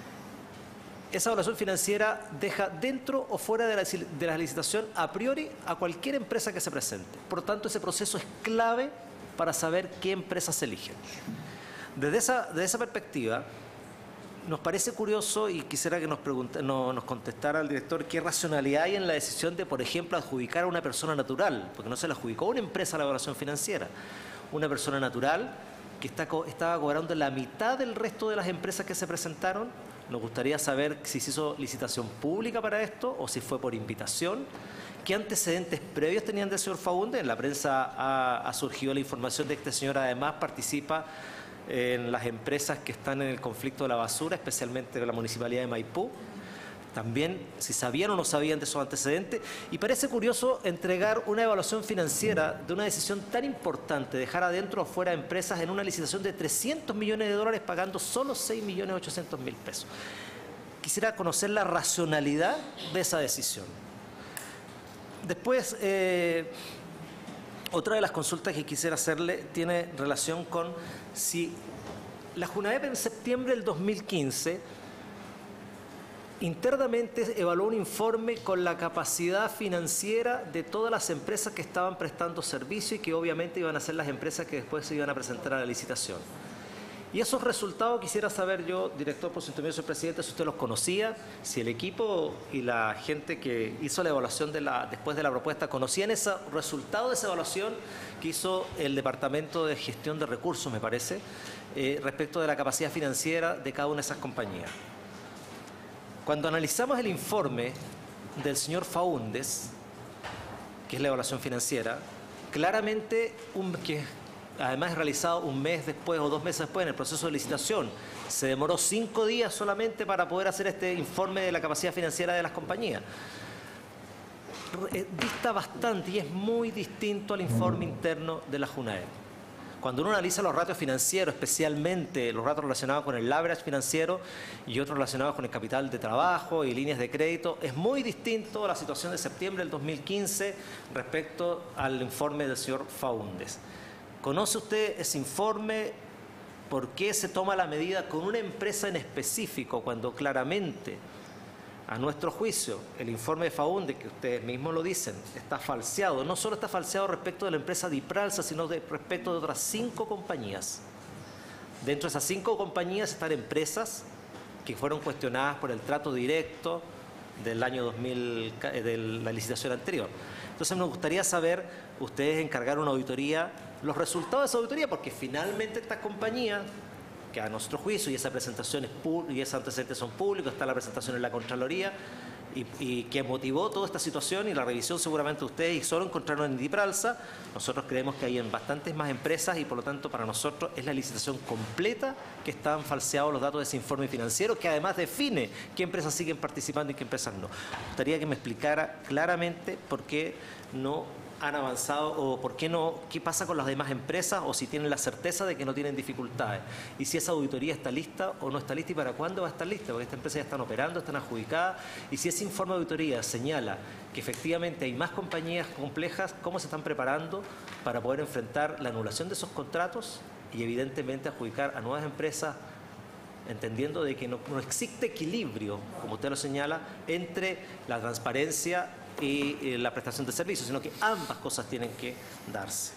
Esa evaluación financiera deja dentro o fuera de la, de la licitación a priori a cualquier empresa que se presente. Por lo tanto, ese proceso es clave para saber qué empresas se eligen. Desde esa, desde esa perspectiva, nos parece curioso y quisiera que nos, pregunte, no, nos contestara el director qué racionalidad hay en la decisión de, por ejemplo, adjudicar a una persona natural, porque no se le adjudicó a una empresa la evaluación financiera. Una persona natural que está, estaba cobrando la mitad del resto de las empresas que se presentaron. Nos gustaría saber si se hizo licitación pública para esto o si fue por invitación. ¿Qué antecedentes previos tenían del señor Faúndez? En la prensa ha, ha surgido la información de que este señor además participa en las empresas que están en el conflicto de la basura, especialmente en la Municipalidad de Maipú. También si sabían o no sabían de esos antecedentes. Y parece curioso entregar una evaluación financiera de una decisión tan importante, dejar adentro o fuera empresas en una licitación de trescientos millones de dólares pagando solo seis millones ochocientos mil pesos. Quisiera conocer la racionalidad de esa decisión. Después, eh, otra de las consultas que quisiera hacerle tiene relación con si la JUNAEP en septiembre del dos mil quince internamente evaluó un informe con la capacidad financiera de todas las empresas que estaban prestando servicio y que obviamente iban a ser las empresas que después se iban a presentar a la licitación. Y esos resultados quisiera saber yo, director, por su intermedio, señor presidente, si usted los conocía, si el equipo y la gente que hizo la evaluación de la, después de la propuesta conocían ese resultado de esa evaluación que hizo el Departamento de Gestión de Recursos, me parece, eh, respecto de la capacidad financiera de cada una de esas compañías. Cuando analizamos el informe del señor Faúndez, que es la evaluación financiera, claramente, un, que además es realizado un mes después o dos meses después en el proceso de licitación, se demoró cinco días solamente para poder hacer este informe de la capacidad financiera de las compañías. Dista bastante y es muy distinto al informe interno de la JUNAEP. Cuando uno analiza los ratios financieros, especialmente los ratios relacionados con el leverage financiero y otros relacionados con el capital de trabajo y líneas de crédito, es muy distinto a la situación de septiembre del dos mil quince respecto al informe del señor Faúndez. ¿Conoce usted ese informe? ¿Por qué se toma la medida con una empresa en específico cuando claramente, a nuestro juicio, el informe de Faúndez, que ustedes mismos lo dicen, está falseado? No solo está falseado respecto de la empresa Dipralsa, sino de, respecto de otras cinco compañías. Dentro de esas cinco compañías están empresas que fueron cuestionadas por el trato directo del año dos mil, de la licitación anterior. Entonces me gustaría saber, ustedes encargaron una auditoría, los resultados de esa auditoría, porque finalmente esta compañía, que a nuestro juicio, y esa presentación es y esos antecedentes son públicos, está la presentación en la Contraloría, y, y que motivó toda esta situación y la revisión seguramente ustedes y solo encontraron en Dipralsa. Nosotros creemos que hay en bastantes más empresas y por lo tanto para nosotros es la licitación completa que están falseados los datos de ese informe financiero, que además define qué empresas siguen participando y qué empresas no. Me gustaría que me explicara claramente por qué no han avanzado o por qué no, qué pasa con las demás empresas o si tienen la certeza de que no tienen dificultades y si esa auditoría está lista o no está lista y para cuándo va a estar lista, porque estas empresas ya están operando, están adjudicadas, y si ese informe de auditoría señala que efectivamente hay más compañías complejas, ¿cómo se están preparando para poder enfrentar la anulación de esos contratos y evidentemente adjudicar a nuevas empresas, entendiendo de que no, no existe equilibrio, como usted lo señala, entre la transparencia y eh, la prestación de servicios, sino que ambas cosas tienen que darse?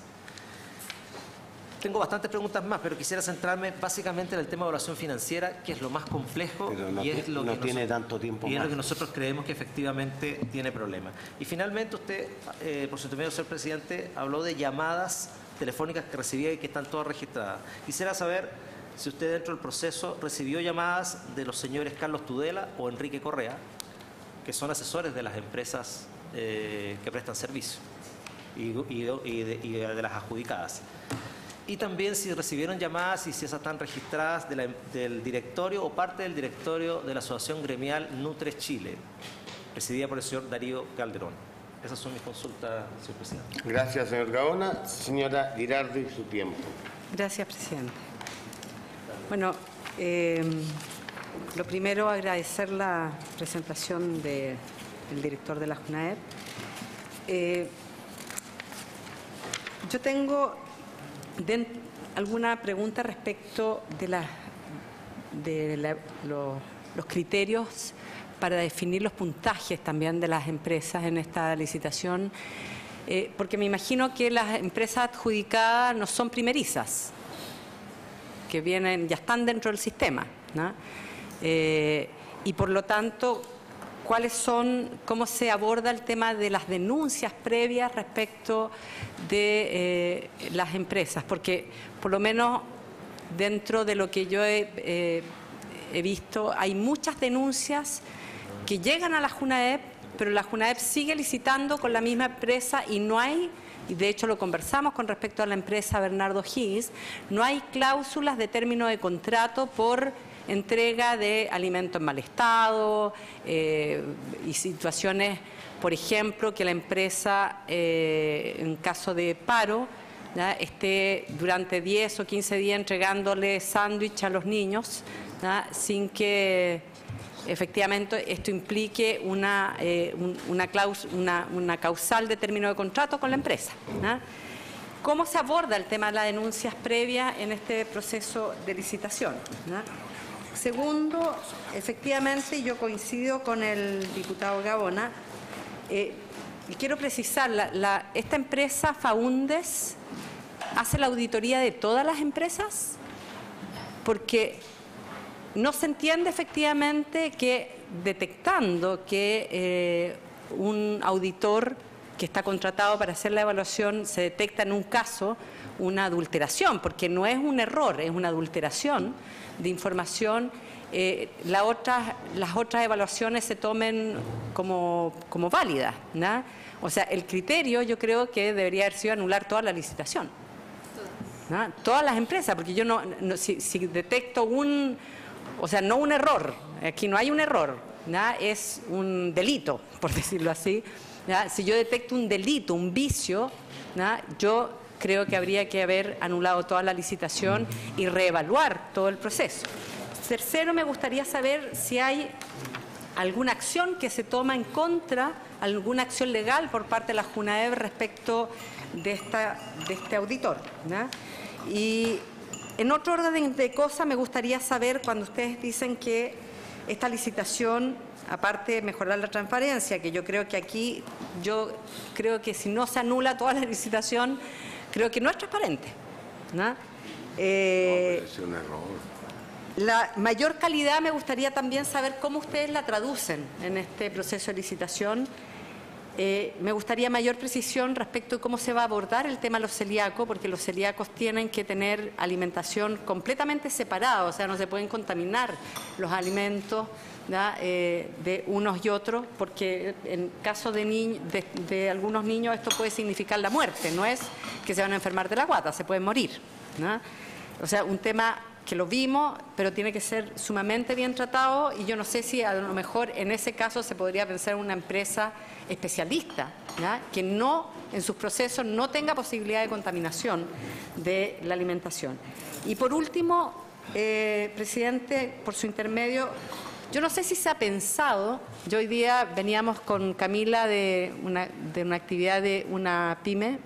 Tengo bastantes preguntas más, pero quisiera centrarme básicamente en el tema de evaluación financiera, que es lo más complejo no, y es lo no que tiene nosotros, tanto tiempo y es más. lo que nosotros creemos que efectivamente tiene problemas. Y finalmente usted, eh, por su intermedio, señor presidente, habló de llamadas telefónicas que recibía y que están todas registradas. Quisiera saber si usted dentro del proceso recibió llamadas de los señores Carlos Tudela o Enrique Correa, que son asesores de las empresas eh, que prestan servicio y, y, y, de, y de las adjudicadas. Y también si recibieron llamadas y si esas están registradas de la, del directorio o parte del directorio de la Asociación Gremial Nutre Chile, presidida por el señor Darío Calderón. Esas son mis consultas, señor presidente. Gracias, señor Gaona. Señora Girardi, su tiempo. Gracias, presidente. Bueno, eh, lo primero, agradecer la presentación de, del director de la JUNAEP. Eh, yo tengo de, alguna pregunta respecto de, la, de la, lo, los criterios para definir los puntajes también de las empresas en esta licitación, eh, porque me imagino que las empresas adjudicadas no son primerizas, que vienen, ya están dentro del sistema, ¿no? Eh, y por lo tanto, ¿cuáles son, cómo se aborda el tema de las denuncias previas respecto de eh, las empresas? Porque por lo menos dentro de lo que yo he, eh, he visto, hay muchas denuncias que llegan a la JUNAEP, pero la JUNAEP sigue licitando con la misma empresa y no hay, y de hecho lo conversamos con respecto a la empresa Bernardo Higgins, no hay cláusulas de término de contrato por entrega de alimento en mal estado eh, y situaciones, por ejemplo, que la empresa eh, en caso de paro, ¿ya?, esté durante diez o quince días entregándole sándwich a los niños, ¿ya?, sin que efectivamente esto implique una, eh, un, una, claus, una, una causal de término de contrato con la empresa, ¿ya? ¿Cómo se aborda el tema de las denuncias previas en este proceso de licitación, ¿ya? Segundo, efectivamente yo coincido con el diputado Gaona, eh, y quiero precisar, la, la, esta empresa Faúndez hace la auditoría de todas las empresas, porque no se entiende efectivamente que detectando que eh, un auditor que está contratado para hacer la evaluación se detecta en un caso una adulteración, porque no es un error, es una adulteración de información, eh, la otra, las otras evaluaciones se tomen como, como válidas, ¿no? O sea, el criterio yo creo que debería haber sido anular toda la licitación, ¿no? Todas las empresas, porque yo no, no si, si detecto un, o sea, no un error, aquí no hay un error, ¿no?, es un delito, por decirlo así, ¿no? Si yo detecto un delito, un vicio, ¿no?, yo creo que habría que haber anulado toda la licitación y reevaluar todo el proceso. Tercero, me gustaría saber si hay alguna acción que se toma en contra, alguna acción legal por parte de la JUNAEV respecto de, esta, de este auditor, ¿no? Y en otro orden de cosas, me gustaría saber, cuando ustedes dicen que esta licitación, aparte de mejorar la transparencia, que yo creo que aquí, yo creo que si no se anula toda la licitación, creo que no es transparente, ¿no? Eh, no, es un error. La mayor calidad, me gustaría también saber cómo ustedes la traducen en este proceso de licitación. Eh, me gustaría mayor precisión respecto de cómo se va a abordar el tema de los celíacos, porque los celíacos tienen que tener alimentación completamente separada, o sea, no se pueden contaminar los alimentos eh, de unos y otros, porque en caso de, de, de algunos niños esto puede significar la muerte, no es que se van a enfermar de la guata, se pueden morir, ¿no? O sea, un tema que lo vimos, pero tiene que ser sumamente bien tratado, y yo no sé si a lo mejor en ese caso se podría pensar en una empresa especialista, ¿ya? Que no, en sus procesos no tenga posibilidad de contaminación de la alimentación. Y por último, eh, presidente, por su intermedio, yo no sé si se ha pensado, yo hoy día veníamos con Camila de una, de una actividad de una pyme,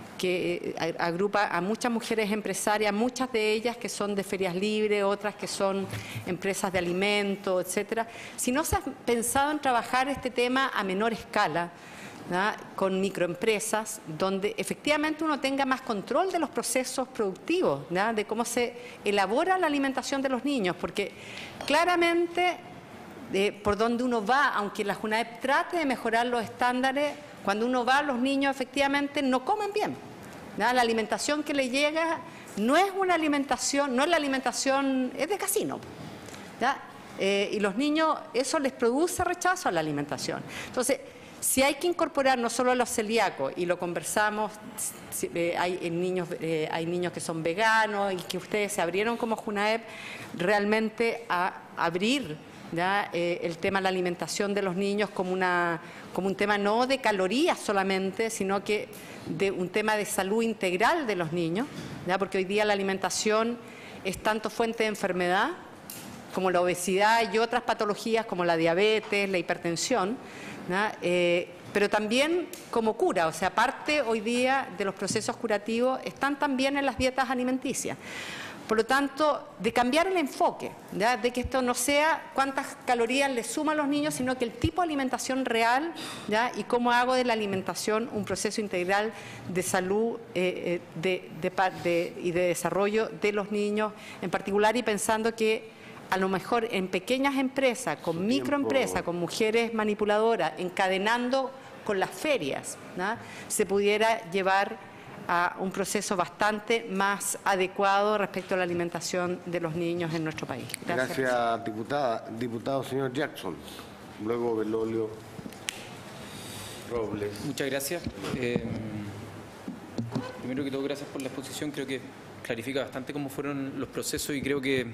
que agrupa a muchas mujeres empresarias, muchas de ellas que son de ferias libres, otras que son empresas de alimentos, etcétera. Si no se ha pensado en trabajar este tema a menor escala, ¿no? Con microempresas, donde efectivamente uno tenga más control de los procesos productivos, ¿no? De cómo se elabora la alimentación de los niños, porque claramente eh, por donde uno va, aunque la JUNAEV trate de mejorar los estándares, cuando uno va, los niños efectivamente no comen bien, ¿no? La alimentación que les llega no es una alimentación, no es la alimentación, es de casino, ¿no? Eh, y los niños, eso les produce rechazo a la alimentación. Entonces, si hay que incorporar no solo a los celíacos, y lo conversamos, si, eh, hay, niños, eh, hay niños que son veganos y que ustedes se abrieron como JUNAEV realmente a abrir, ¿ya? Eh, el tema de la alimentación de los niños como, una, como un tema no de calorías solamente, sino que de un tema de salud integral de los niños, ¿ya? Porque hoy día la alimentación es tanto fuente de enfermedad como la obesidad y otras patologías como la diabetes, la hipertensión, ¿ya? Eh, pero también como cura, o sea, parte hoy día de los procesos curativos están también en las dietas alimenticias. Por lo tanto, de cambiar el enfoque, ¿ya? De que esto no sea cuántas calorías le suman a los niños, sino que el tipo de alimentación real, ¿ya? Y cómo hago de la alimentación un proceso integral de salud eh, de, de, de, y de desarrollo de los niños en particular, y pensando que a lo mejor en pequeñas empresas, con microempresas, con mujeres manipuladoras, encadenando con las ferias, ¿ya? Se pudiera llevar a un proceso bastante más adecuado respecto a la alimentación de los niños en nuestro país. Gracias, Gracias diputada. Diputado señor Jackson. Luego Belolio Robles. Muchas gracias. Eh, primero que todo, gracias por la exposición. Creo que clarifica bastante cómo fueron los procesos, y creo que,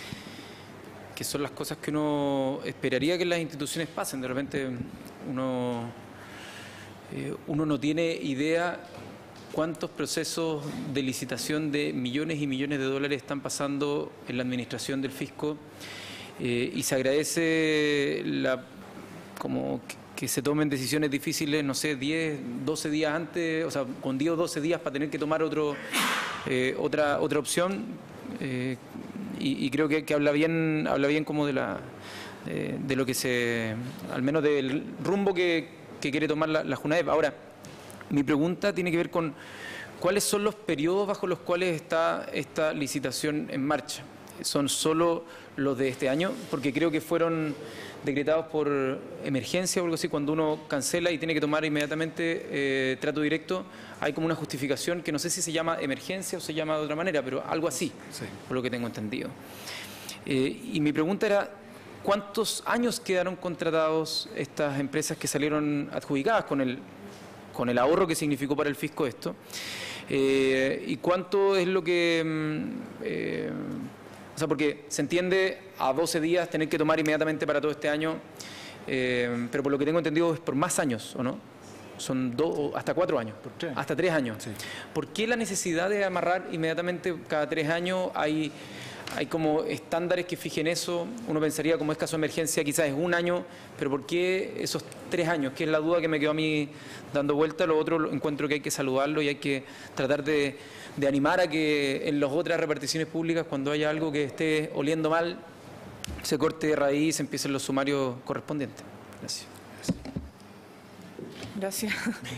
que son las cosas que uno esperaría que las instituciones pasen. De repente uno, eh, uno no tiene idea cuántos procesos de licitación de millones y millones de dólares están pasando en la administración del fisco, eh, y se agradece la, como que, que se tomen decisiones difíciles, no sé, diez, doce días antes, o sea, con diez o doce días para tener que tomar otro, eh, otra, otra opción, eh, y, y creo que, que habla bien, habla bien como de la eh, de lo que se, al menos del rumbo que, que quiere tomar la, la JUNAEV. Ahora, mi pregunta tiene que ver con cuáles son los periodos bajo los cuales está esta licitación en marcha. ¿Son solo los de este año? Porque creo que fueron decretados por emergencia o algo así. Cuando uno cancela y tiene que tomar inmediatamente eh, trato directo, hay como una justificación que no sé si se llama emergencia o se llama de otra manera, pero algo así, sí, por lo que tengo entendido. Eh, y mi pregunta era, ¿cuántos años quedaron contratados estas empresas que salieron adjudicadas con el con el ahorro que significó para el fisco esto? Eh, ¿Y cuánto es lo que... Eh, o sea, porque se entiende a doce días tener que tomar inmediatamente para todo este año, eh, pero por lo que tengo entendido es por más años, ¿o no? son dos, hasta cuatro años, Por tres. hasta tres años. Sí. ¿Por qué la necesidad de amarrar inmediatamente cada tres años? Hay, hay como estándares que fijen eso. Uno pensaría, como es caso de emergencia, quizás es un año, pero ¿por qué esos tres años? Que es la duda que me quedó a mí dando vuelta. Lo otro, lo encuentro que hay que saludarlo y hay que tratar de, de animar a que en las otras reparticiones públicas, cuando haya algo que esté oliendo mal, se corte de raíz, empiecen los sumarios correspondientes. Gracias. Gracias.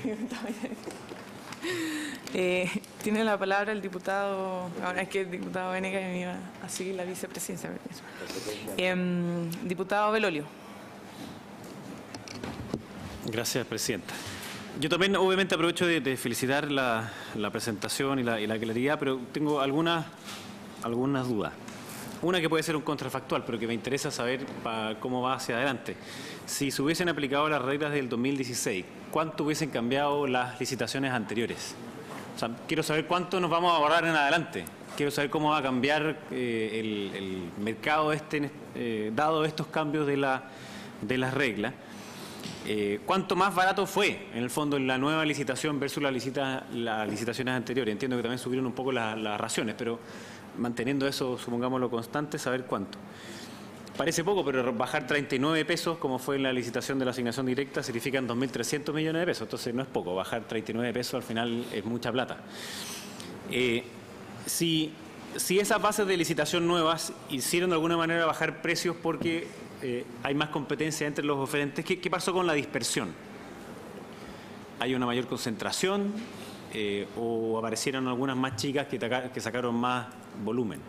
eh, tiene la palabra el diputado, ahora es que el diputado Venegas me iba a seguir la vicepresidencia. Eh, diputado Belolio. Gracias, presidenta. Yo también, obviamente, aprovecho de, de felicitar la, la presentación y la, y la claridad, pero tengo algunas, algunas dudas. Una que puede ser un contrafactual, pero que me interesa saber pa, cómo va hacia adelante. Si se hubiesen aplicado las reglas del dos mil dieciséis, ¿cuánto hubiesen cambiado las licitaciones anteriores? O sea, quiero saber cuánto nos vamos a ahorrar en adelante. Quiero saber cómo va a cambiar eh, el, el mercado este, eh, dado estos cambios de, la, de las reglas. Eh, ¿Cuánto más barato fue, en el fondo, en la nueva licitación versus la licita, las licitaciones anteriores? Entiendo que también subieron un poco la, las raciones, pero manteniendo eso, supongámoslo constante, saber cuánto. Parece poco, pero bajar treinta y nueve pesos, como fue en la licitación de la asignación directa, significan dos mil trescientos millones de pesos. Entonces no es poco, bajar treinta y nueve pesos al final es mucha plata. Eh, si, si esas bases de licitación nuevas hicieron de alguna manera bajar precios porque eh, hay más competencia entre los oferentes, ¿qué, qué pasó con la dispersión? ¿Hay una mayor concentración eh, o aparecieron algunas más chicas que, que sacaron más volumen?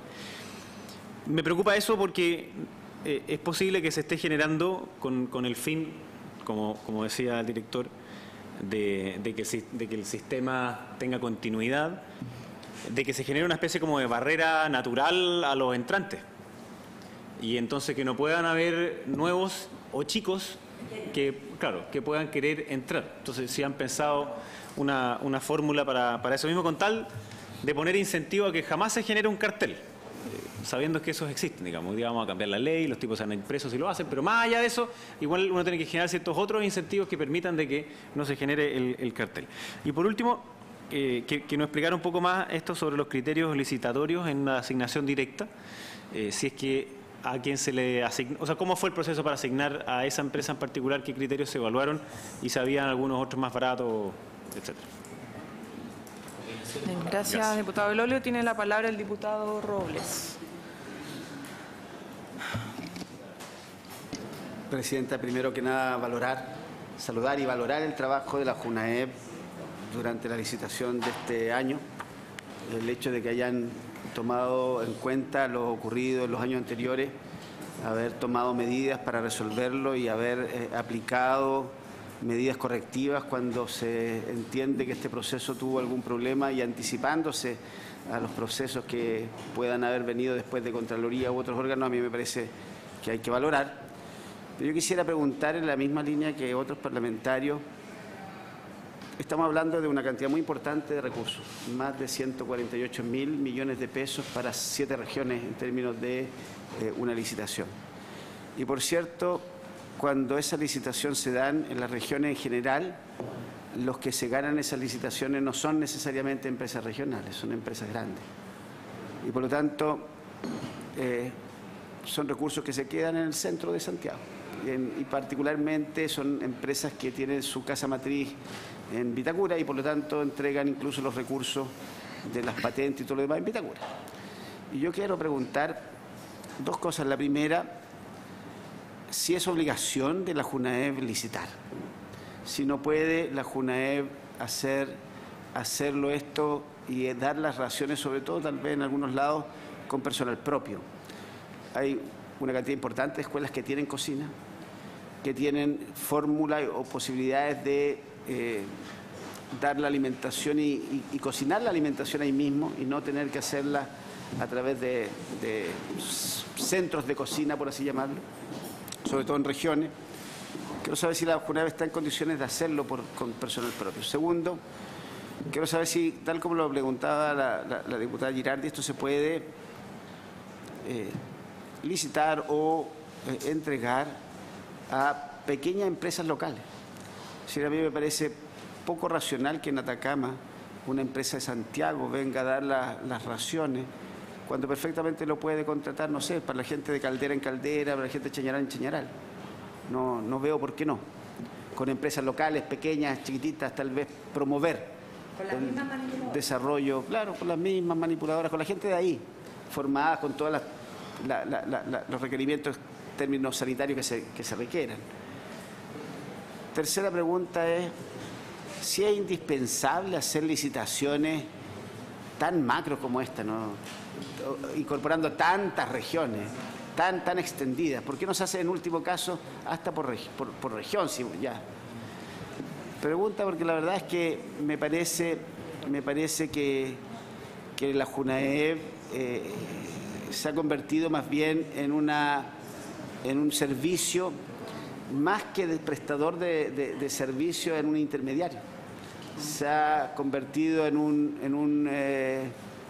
Me preocupa eso porque eh, es posible que se esté generando con, con el fin, como, como decía el director, de, de, que, de que el sistema tenga continuidad, de que se genere una especie como de barrera natural a los entrantes. Y entonces que no puedan haber nuevos o chicos que, claro, que puedan querer entrar. Entonces, si han pensado una, una fórmula para, para eso mismo, con tal de poner incentivo a que jamás se genere un cartel, eh, sabiendo que esos existen, digamos. Hoy día vamos a cambiar la ley, los tipos se van a ir presos si lo hacen, pero más allá de eso, igual uno tiene que generar ciertos otros incentivos que permitan de que no se genere el, el cartel. Y por último, eh, que, que nos explicara un poco más esto sobre los criterios licitatorios en la asignación directa, eh, si es que a quién se le asignó, o sea, cómo fue el proceso para asignar a esa empresa en particular, qué criterios se evaluaron y si habían algunos otros más baratos, etcétera. Bien, gracias, gracias, diputado Belolio. Tiene la palabra el diputado Robles. Presidenta, primero que nada, valorar, saludar y valorar el trabajo de la JUNAEP durante la licitación de este año. El hecho de que hayan tomado en cuenta lo ocurrido en los años anteriores, haber tomado medidas para resolverlo y haber eh, aplicado medidas correctivas cuando se entiende que este proceso tuvo algún problema y anticipándose a los procesos que puedan haber venido después de Contraloría u otros órganos, a mí me parece que hay que valorar. Pero yo quisiera preguntar en la misma línea que otros parlamentarios. Estamos hablando de una cantidad muy importante de recursos, más de ciento cuarenta y ocho mil millones de pesos para siete regiones en términos de eh, una licitación. Y por cierto, cuando esa licitación se dan en las regiones en general, los que se ganan esas licitaciones no son necesariamente empresas regionales, son empresas grandes. Y por lo tanto, eh, son recursos que se quedan en el centro de Santiago. Y, en, y particularmente son empresas que tienen su casa matriz en Vitacura y por lo tanto entregan incluso los recursos de las patentes y todo lo demás en Vitacura. Y yo quiero preguntar dos cosas. La primera, si es obligación de la JUNAEP licitar. Si no puede la JUNAEP hacer, hacerlo esto y dar las raciones, sobre todo tal vez en algunos lados, con personal propio. Hay una cantidad importante de escuelas que tienen cocina, que tienen fórmula o posibilidades de eh, dar la alimentación y, y, y cocinar la alimentación ahí mismo y no tener que hacerla a través de, de centros de cocina, por así llamarlo, sobre todo en regiones. Quiero saber si la JUNAEP está en condiciones de hacerlo por, con personal propio. Segundo, quiero saber si, tal como lo preguntaba la, la, la diputada Girardi, esto se puede eh, licitar o eh, entregar a pequeñas empresas locales. Si a mí me parece poco racional que en Atacama una empresa de Santiago venga a dar la, las raciones, cuando perfectamente lo puede contratar, no sé, para la gente de Caldera en Caldera, para la gente de Chañaral en Chañaral. No, no veo por qué no. Con empresas locales, pequeñas, chiquititas, tal vez promover ¿Con las mismas manipuladoras? Desarrollo, claro, con las mismas manipuladoras, con la gente de ahí, formada con todos la, la, la, la, los requerimientos términos sanitarios que se, que se requieran. Tercera pregunta es si es indispensable hacer licitaciones tan macro como esta, ¿no? Incorporando tantas regiones, tan, tan extendidas. ¿Por qué no se hace en último caso hasta por, por, por región? Si ya. Pregunta porque la verdad es que me parece, me parece que, que la JUNAEV eh, se ha convertido más bien en, una, en un servicio, más que de prestador de, de, de servicio, en un intermediario. Se ha convertido en un, en un eh,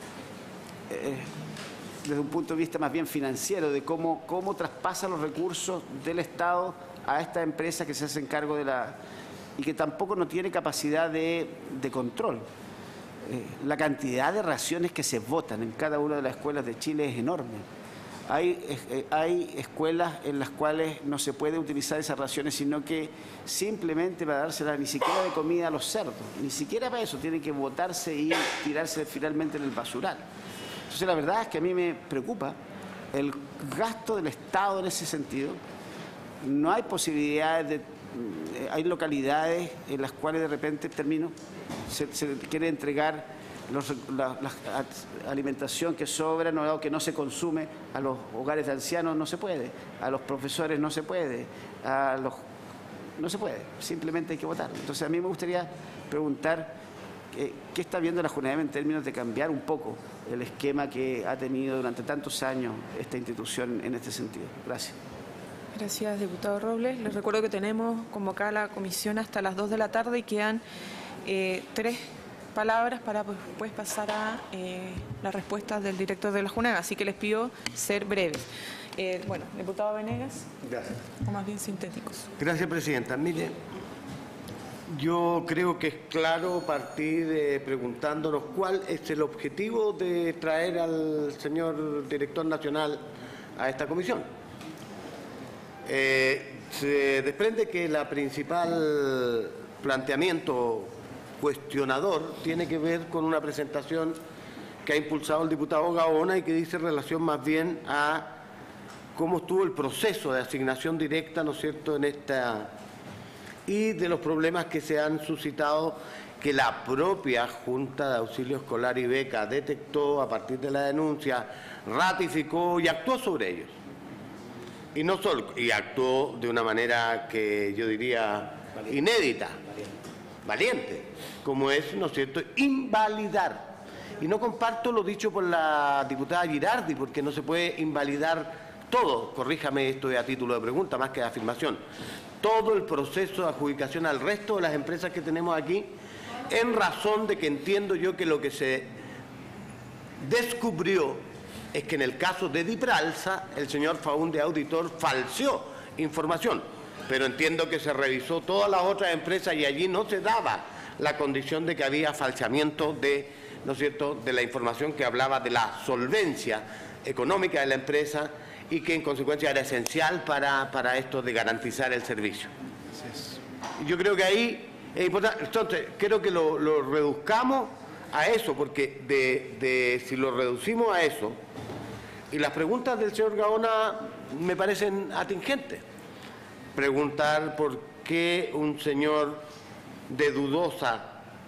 eh, desde un punto de vista más bien financiero, de cómo, cómo traspasa los recursos del Estado a estas empresas que se hacen cargo de la... y que tampoco no tiene capacidad de, de control. Eh, la cantidad de raciones que se votan en cada una de las escuelas de Chile es enorme. Hay, eh, hay escuelas en las cuales no se puede utilizar esas raciones, sino que simplemente para dárselas ni siquiera de comida a los cerdos, ni siquiera para eso, tienen que botarse y tirarse finalmente en el basural. Entonces la verdad es que a mí me preocupa el gasto del Estado en ese sentido. No hay posibilidades de... Hay localidades en las cuales de repente, termino, se, se quiere entregar los, la, la alimentación que sobra no, o que no se consume a los hogares de ancianos, no se puede, a los profesores no se puede, a los, no se puede, simplemente hay que votar. Entonces a mí me gustaría preguntar eh, qué está viendo la JUNAEV en términos de cambiar un poco el esquema que ha tenido durante tantos años esta institución en este sentido. Gracias. Gracias, diputado Robles. Les recuerdo que tenemos convocada la comisión hasta las dos de la tarde y quedan eh, tres palabras para pues, pues pasar a eh, las respuestas del director de la JUNAEV, así que les pido ser breves. Eh, bueno, diputado Venegas. Gracias. O más bien sintéticos. Gracias, presidenta. Mire, yo creo que es claro partir eh, preguntándonos cuál es el objetivo de traer al señor director nacional a esta comisión. Eh, se desprende que la principal planteamiento cuestionador tiene que ver con una presentación que ha impulsado el diputado Gaona y que dice relación más bien a cómo estuvo el proceso de asignación directa, ¿no es cierto?, en esta... y de los problemas que se han suscitado que la propia Junta de Auxilio Escolar y Beca detectó a partir de la denuncia, ratificó y actuó sobre ellos. Y no solo, y actuó de una manera que yo diría inédita, valiente, como es, ¿no es cierto?, invalidar. Y no comparto lo dicho por la diputada Girardi, porque no se puede invalidar todo, corríjame esto a título de pregunta más que de afirmación, todo el proceso de adjudicación al resto de las empresas que tenemos aquí, en razón de que entiendo yo que lo que se descubrió es que en el caso de Dipralsa, el señor Faúnde, auditor, falseó información, pero entiendo que se revisó todas las otras empresas y allí no se daba la condición de que había falseamiento de, ¿no es cierto?, de la información que hablaba de la solvencia económica de la empresa y que en consecuencia era esencial para, para esto de garantizar el servicio. Yo creo que ahí es importante, entonces creo que lo, lo reduzcamos a eso, porque de, de, si lo reducimos a eso, y las preguntas del señor Gaona me parecen atingentes. Preguntar por qué un señor de dudosa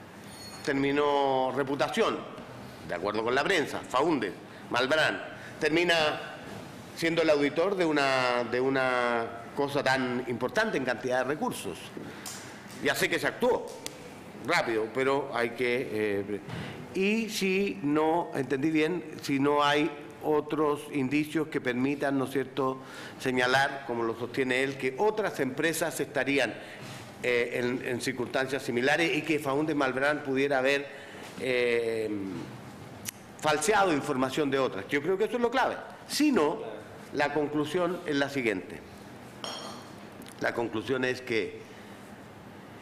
terminó reputación, de acuerdo con la prensa, Faúndez, Malbrán, termina siendo el auditor de una, de una cosa tan importante en cantidad de recursos. Ya sé que se actuó rápido, pero hay que... Eh, y si no, entendí bien, si no hay otros indicios que permitan, ¿no es cierto?, señalar, como lo sostiene él, que otras empresas estarían eh, en, en circunstancias similares y que Faúndez Malbrán pudiera haber eh, falseado información de otras. Yo creo que eso es lo clave. Si no, la conclusión es la siguiente. La conclusión es que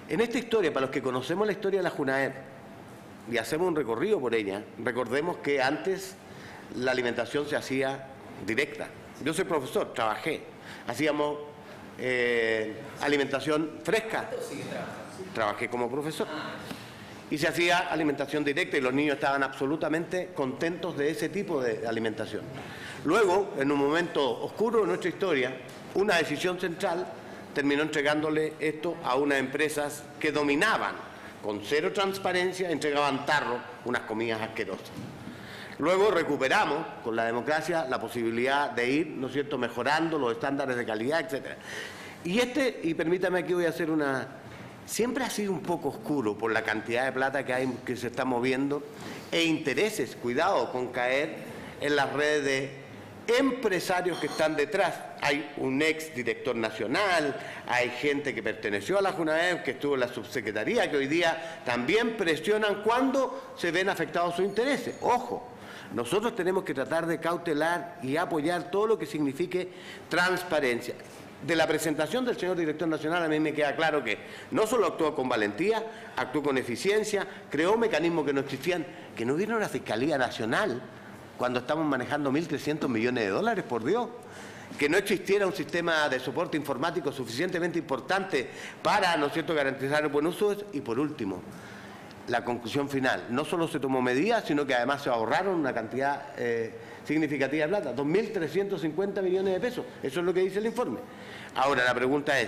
En esta historia, para los que conocemos la historia de la JUNAEP y hacemos un recorrido por ella, recordemos que antes la alimentación se hacía directa. Yo soy profesor, trabajé, hacíamos eh, alimentación fresca, trabajé como profesor. Y se hacía alimentación directa y los niños estaban absolutamente contentos de ese tipo de alimentación. Luego, en un momento oscuro de nuestra historia, una decisión central terminó entregándole esto a unas empresas que dominaban, con cero transparencia, entregaban tarro, unas comidas asquerosas. Luego recuperamos, con la democracia, la posibilidad de ir, ¿no es cierto?, mejorando los estándares de calidad, etcétera. Y este, y permítame aquí voy a hacer una... Siempre ha sido un poco oscuro por la cantidad de plata que hay, que se está moviendo, e intereses, cuidado con caer en las redes de empresarios que están detrás. Hay un ex director nacional, hay gente que perteneció a la JUNAEP, que estuvo en la subsecretaría, que hoy día también presionan cuando se ven afectados sus intereses. Ojo, nosotros tenemos que tratar de cautelar y apoyar todo lo que signifique transparencia. De la presentación del señor director nacional a mí me queda claro que no solo actuó con valentía, actuó con eficiencia, creó mecanismos que no existían, que no hubiera una Fiscalía Nacional cuando estamos manejando mil trescientos millones de dólares, por Dios, que no existiera un sistema de soporte informático suficientemente importante para, ¿no es cierto?, garantizar el buen uso. Y por último, la conclusión final, no solo se tomó medidas, sino que además se ahorraron una cantidad eh, significativa de plata, dos mil trescientos cincuenta millones de pesos, eso es lo que dice el informe. Ahora, la pregunta es,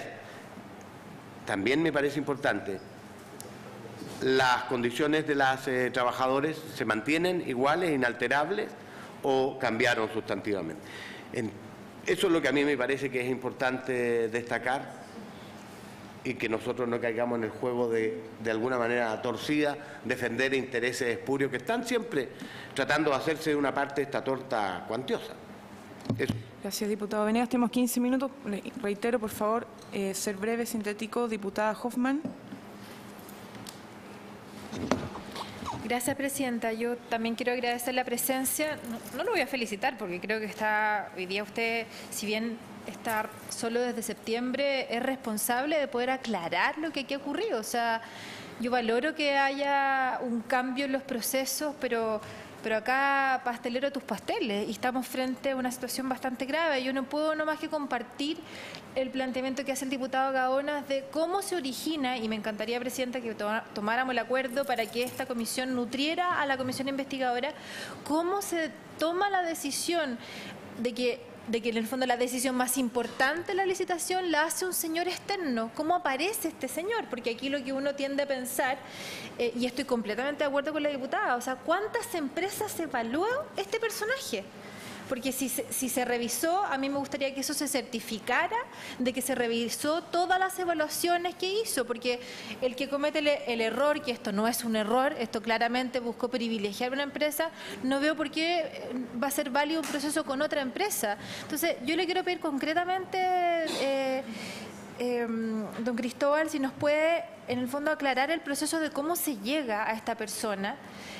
también me parece importante, ¿las condiciones de los eh, trabajadores se mantienen iguales, inalterables, o cambiaron sustantivamente? En, eso es lo que a mí me parece que es importante destacar, y que nosotros no caigamos en el juego de, de alguna manera torcida, defender intereses espurios que están siempre tratando de hacerse de una parte de esta torta cuantiosa. Eso. Gracias, diputado Venegas. Tenemos quince minutos. Le reitero, por favor, eh, ser breve, sintético. Diputada Hoffman. Gracias, presidenta. Yo también quiero agradecer la presencia. No, no lo voy a felicitar porque creo que está hoy día usted, si bien está solo desde septiembre, es responsable de poder aclarar lo que aquí ha ocurrido. O sea, yo valoro que haya un cambio en los procesos, pero... Pero acá, pastelero tus pasteles, y estamos frente a una situación bastante grave. Yo no puedo no más que compartir el planteamiento que hace el diputado Gaona de cómo se origina, y me encantaría, presidenta, que tomáramos el acuerdo para que esta comisión nutriera a la comisión investigadora, cómo se toma la decisión de que de que en el fondo la decisión más importante de la licitación la hace un señor externo. ¿Cómo aparece este señor? Porque aquí lo que uno tiende a pensar, eh, y estoy completamente de acuerdo con la diputada, o sea, ¿cuántas empresas evaluó este personaje? Porque si se, si se revisó, a mí me gustaría que eso se certificara, de que se revisó todas las evaluaciones que hizo, porque el que comete el, el error, que esto no es un error, esto claramente buscó privilegiar una empresa, no veo por qué va a ser válido un proceso con otra empresa. Entonces, yo le quiero pedir concretamente, eh, eh, don Cristóbal, si nos puede, en el fondo, aclarar el proceso de cómo se llega a esta persona,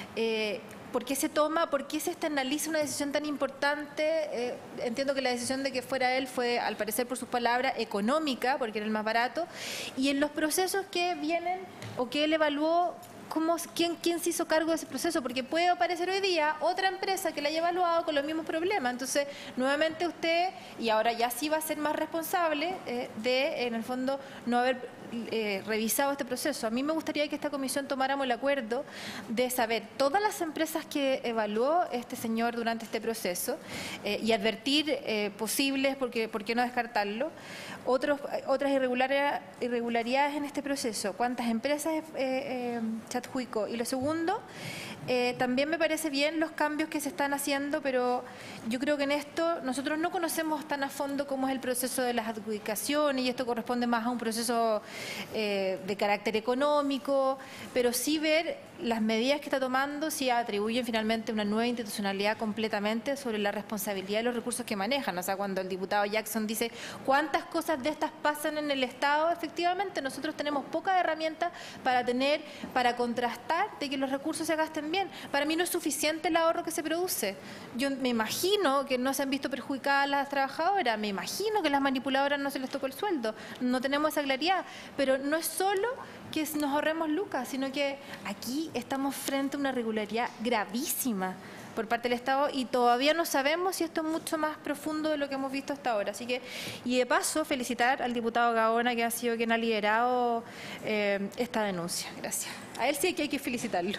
eh, ¿por qué se toma, por qué se externaliza una decisión tan importante? Eh, entiendo que la decisión de que fuera él fue, al parecer por sus palabras, económica, porque era el más barato. Y en los procesos que vienen, o que él evaluó, ¿cómo, quién, ¿quién se hizo cargo de ese proceso? Porque puede aparecer hoy día otra empresa que la haya evaluado con los mismos problemas. Entonces, nuevamente usted, y ahora ya sí va a ser más responsable eh, de, en el fondo, no haber Eh, revisado este proceso. A mí me gustaría que esta comisión tomáramos el acuerdo de saber todas las empresas que evaluó este señor durante este proceso eh, y advertir eh, posibles, porque por qué no descartarlo, otros, otras irregularidades, irregularidades en este proceso, cuántas empresas eh, eh, se adjudicó. Y lo segundo, eh, también me parece bien los cambios que se están haciendo, pero yo creo que en esto nosotros no conocemos tan a fondo cómo es el proceso de las adjudicaciones, y esto corresponde más a un proceso Eh, de carácter económico, pero sí ver las medidas que está tomando, si atribuyen finalmente una nueva institucionalidad completamente sobre la responsabilidad de los recursos que manejan. O sea, cuando el diputado Jackson dice cuántas cosas de estas pasan en el Estado, efectivamente nosotros tenemos pocas herramientas para tener, para contrastar de que los recursos se gasten bien. Para mí no es suficiente el ahorro que se produce. Yo me imagino que no se han visto perjudicadas las trabajadoras, me imagino que las manipuladoras no se les tocó el sueldo, no tenemos esa claridad. Pero no es solo que nos ahorremos lucas, sino que aquí estamos frente a una irregularidad gravísima por parte del Estado y todavía no sabemos si esto es mucho más profundo de lo que hemos visto hasta ahora. Así que, y de paso, felicitar al diputado Gaona, que ha sido quien ha liderado eh, esta denuncia. Gracias. A él sí que hay que felicitarlo.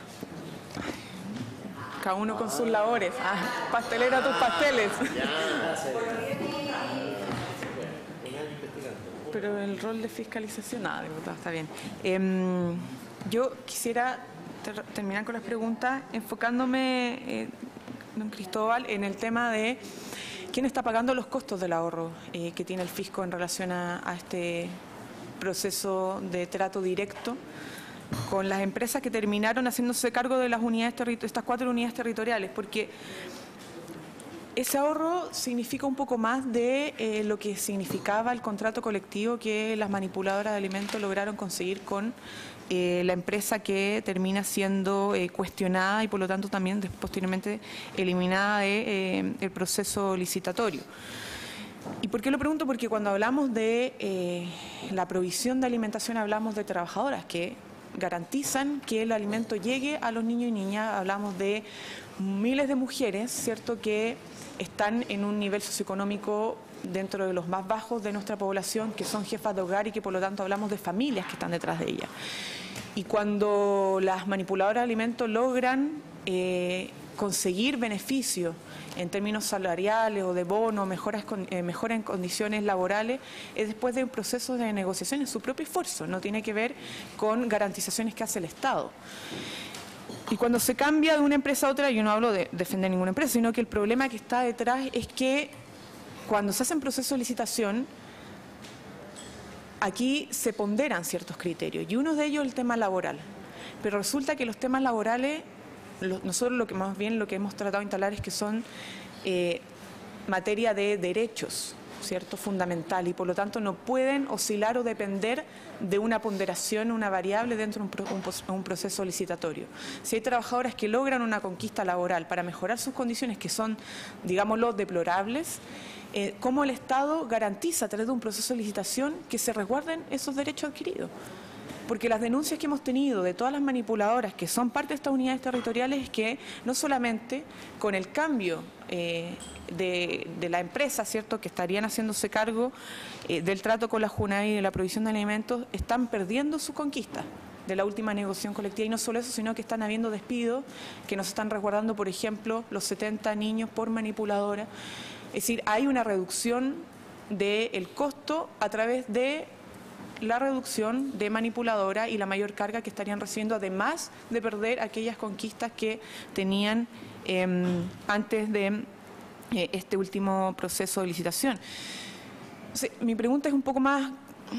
Cada uno con sus labores. Ah, pastelera tus pasteles. Pero el rol de fiscalización, nada, diputado, está bien. Eh, yo quisiera ter terminar con las preguntas enfocándome, eh, don Cristóbal, en el tema de quién está pagando los costos del ahorro eh, que tiene el fisco en relación a, a este proceso de trato directo con las empresas que terminaron haciéndose cargo de las unidades estas cuatro unidades territoriales, porque ese ahorro significa un poco más de eh, lo que significaba el contrato colectivo que las manipuladoras de alimentos lograron conseguir con eh, la empresa que termina siendo eh, cuestionada y por lo tanto también posteriormente eliminada del de, eh, proceso licitatorio. ¿Y por qué lo pregunto? Porque cuando hablamos de eh, la provisión de alimentación hablamos de trabajadoras que garantizan que el alimento llegue a los niños y niñas. Hablamos de miles de mujeres, ¿cierto?, que están en un nivel socioeconómico dentro de los más bajos de nuestra población, que son jefas de hogar y que por lo tanto hablamos de familias que están detrás de ellas. Y cuando las manipuladoras de alimentos logran eh, conseguir beneficios en términos salariales o de bono, mejoras, eh, mejora en condiciones laborales, es después de un proceso de negociación en su propio esfuerzo, no tiene que ver con garantizaciones que hace el Estado. Y cuando se cambia de una empresa a otra, yo no hablo de defender ninguna empresa, sino que el problema que está detrás es que cuando se hacen procesos de licitación, aquí se ponderan ciertos criterios, y uno de ellos es el tema laboral. Pero resulta que los temas laborales, nosotros lo que más bien lo que hemos tratado de instalar es que son eh, materia de derechos, ¿cierto?, fundamental, y por lo tanto no pueden oscilar o depender de una ponderación, una variable dentro de un, pro, un, un proceso licitatorio. Si hay trabajadoras que logran una conquista laboral para mejorar sus condiciones, que son, digámoslo, deplorables, eh, ¿cómo el Estado garantiza a través de un proceso de licitación que se resguarden esos derechos adquiridos? Porque las denuncias que hemos tenido de todas las manipuladoras que son parte de estas unidades territoriales es que no solamente con el cambio eh, de, de la empresa, ¿cierto?, que estarían haciéndose cargo eh, del trato con la JUNAEB y de la provisión de alimentos, están perdiendo su conquista de la última negociación colectiva. Y no solo eso, sino que están habiendo despidos, que nos están resguardando, por ejemplo, los setenta niños por manipuladora. Es decir, hay una reducción del costo a través de la reducción de manipuladora y la mayor carga que estarían recibiendo, además de perder aquellas conquistas que tenían eh, antes de eh, este último proceso de licitación. Entonces, mi pregunta es un poco más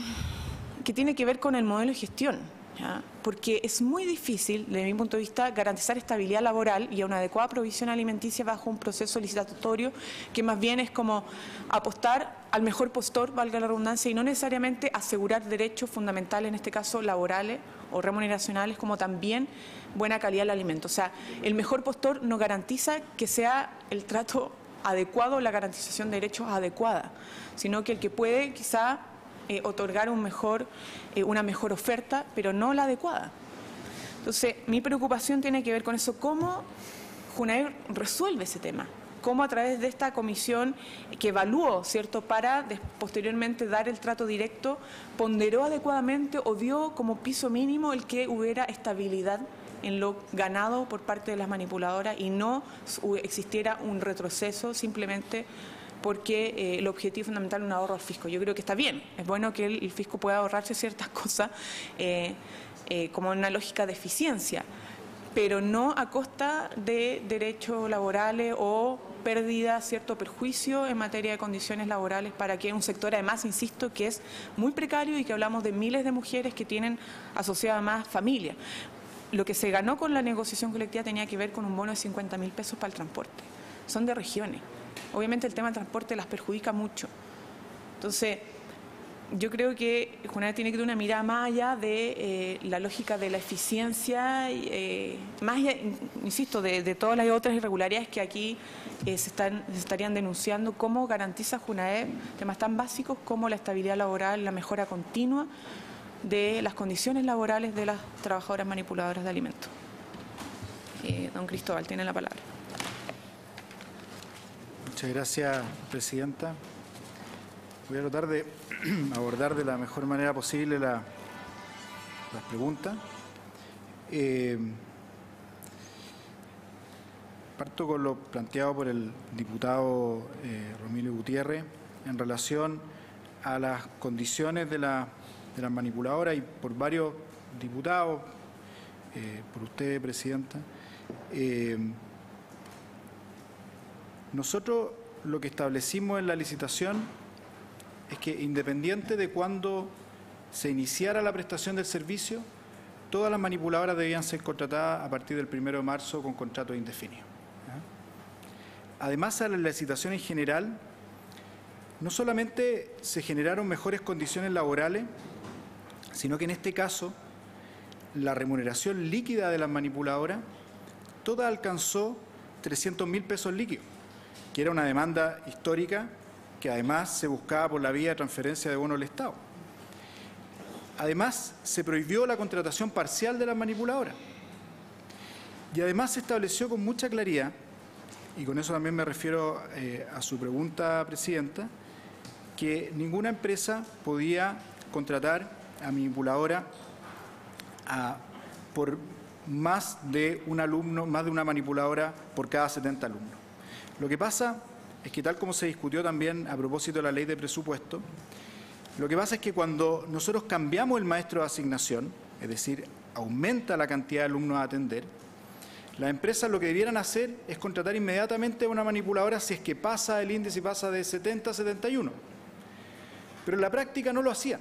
que tiene que ver con el modelo de gestión, ¿ya? Porque es muy difícil, desde mi punto de vista, garantizar estabilidad laboral y una adecuada provisión alimenticia bajo un proceso licitatorio que más bien es como apostar al mejor postor, valga la redundancia, y no necesariamente asegurar derechos fundamentales, en este caso laborales o remuneracionales, como también buena calidad del alimento. O sea, el mejor postor no garantiza que sea el trato adecuado o la garantización de derechos adecuada, sino que el que puede quizá Eh, otorgar un mejor, eh, una mejor oferta, pero no la adecuada. Entonces, mi preocupación tiene que ver con eso, cómo JUNAEB resuelve ese tema, cómo a través de esta comisión que evaluó, ¿cierto?, para posteriormente dar el trato directo, ponderó adecuadamente o dio como piso mínimo el que hubiera estabilidad en lo ganado por parte de las manipuladoras y no existiera un retroceso simplemente porque eh, el objetivo fundamental es un ahorro al fisco. Yo creo que está bien, es bueno que el, el fisco pueda ahorrarse ciertas cosas eh, eh, como una lógica de eficiencia, pero no a costa de derechos laborales o pérdida, cierto perjuicio en materia de condiciones laborales para que un sector, además, insisto, que es muy precario y que hablamos de miles de mujeres que tienen asociada más familia. Lo que se ganó con la negociación colectiva tenía que ver con un bono de cincuenta mil pesos para el transporte. Son de regiones. Obviamente el tema del transporte las perjudica mucho. Entonces, yo creo que JUNAEB tiene que tener una mirada más allá de eh, la lógica de la eficiencia, eh, más allá, insisto, de, de todas las otras irregularidades que aquí eh, se, están, se estarían denunciando, cómo garantiza JUNAEB temas tan básicos como la estabilidad laboral, la mejora continua de las condiciones laborales de las trabajadoras manipuladoras de alimentos. Eh, don Cristóbal, tiene la palabra. Muchas gracias, presidenta. Voy a tratar de abordar de la mejor manera posible la, las preguntas. Eh, parto con lo planteado por el diputado eh, Romilio Gutiérrez en relación a las condiciones de, la, de las manipuladoras y por varios diputados, eh, por usted, presidenta. Eh, nosotros lo que establecimos en la licitación es que independiente de cuándo se iniciara la prestación del servicio, todas las manipuladoras debían ser contratadas a partir del primero de marzo con contratos indefinidos. Además, a la licitación en general, no solamente se generaron mejores condiciones laborales, sino que en este caso la remuneración líquida de las manipuladoras toda alcanzó trescientos mil pesos líquidos, que era una demanda histórica que además se buscaba por la vía de transferencia de bonos del Estado. Además, se prohibió la contratación parcial de las manipuladoras. Y además se estableció con mucha claridad, y con eso también me refiero eh, a su pregunta, presidenta, que ninguna empresa podía contratar a manipuladora a, por más de un alumno, más de una manipuladora por cada setenta alumnos. Lo que pasa es que, tal como se discutió también a propósito de la ley de presupuesto, lo que pasa es que cuando nosotros cambiamos el maestro de asignación, es decir, aumenta la cantidad de alumnos a atender, las empresas lo que debieran hacer es contratar inmediatamente a una manipuladora si es que pasa el índice y pasa de setenta a setenta y uno. Pero en la práctica no lo hacían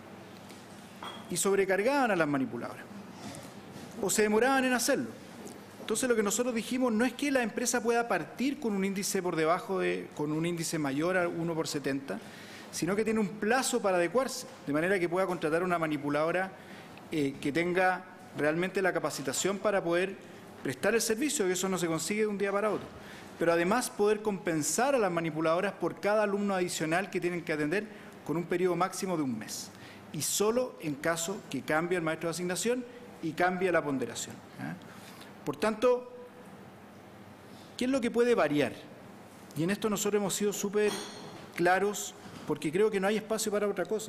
y sobrecargaban a las manipuladoras o se demoraban en hacerlo. Entonces, lo que nosotros dijimos no es que la empresa pueda partir con un índice por debajo de, con un índice mayor a uno por setenta, sino que tiene un plazo para adecuarse, de manera que pueda contratar una manipuladora eh, que tenga realmente la capacitación para poder prestar el servicio, que eso no se consigue de un día para otro. Pero además poder compensar a las manipuladoras por cada alumno adicional que tienen que atender con un periodo máximo de un mes. Y solo en caso que cambie el maestro de asignación y cambie la ponderación. ¿eh? Por tanto, ¿qué es lo que puede variar? Y en esto nosotros hemos sido súper claros porque creo que no hay espacio para otra cosa.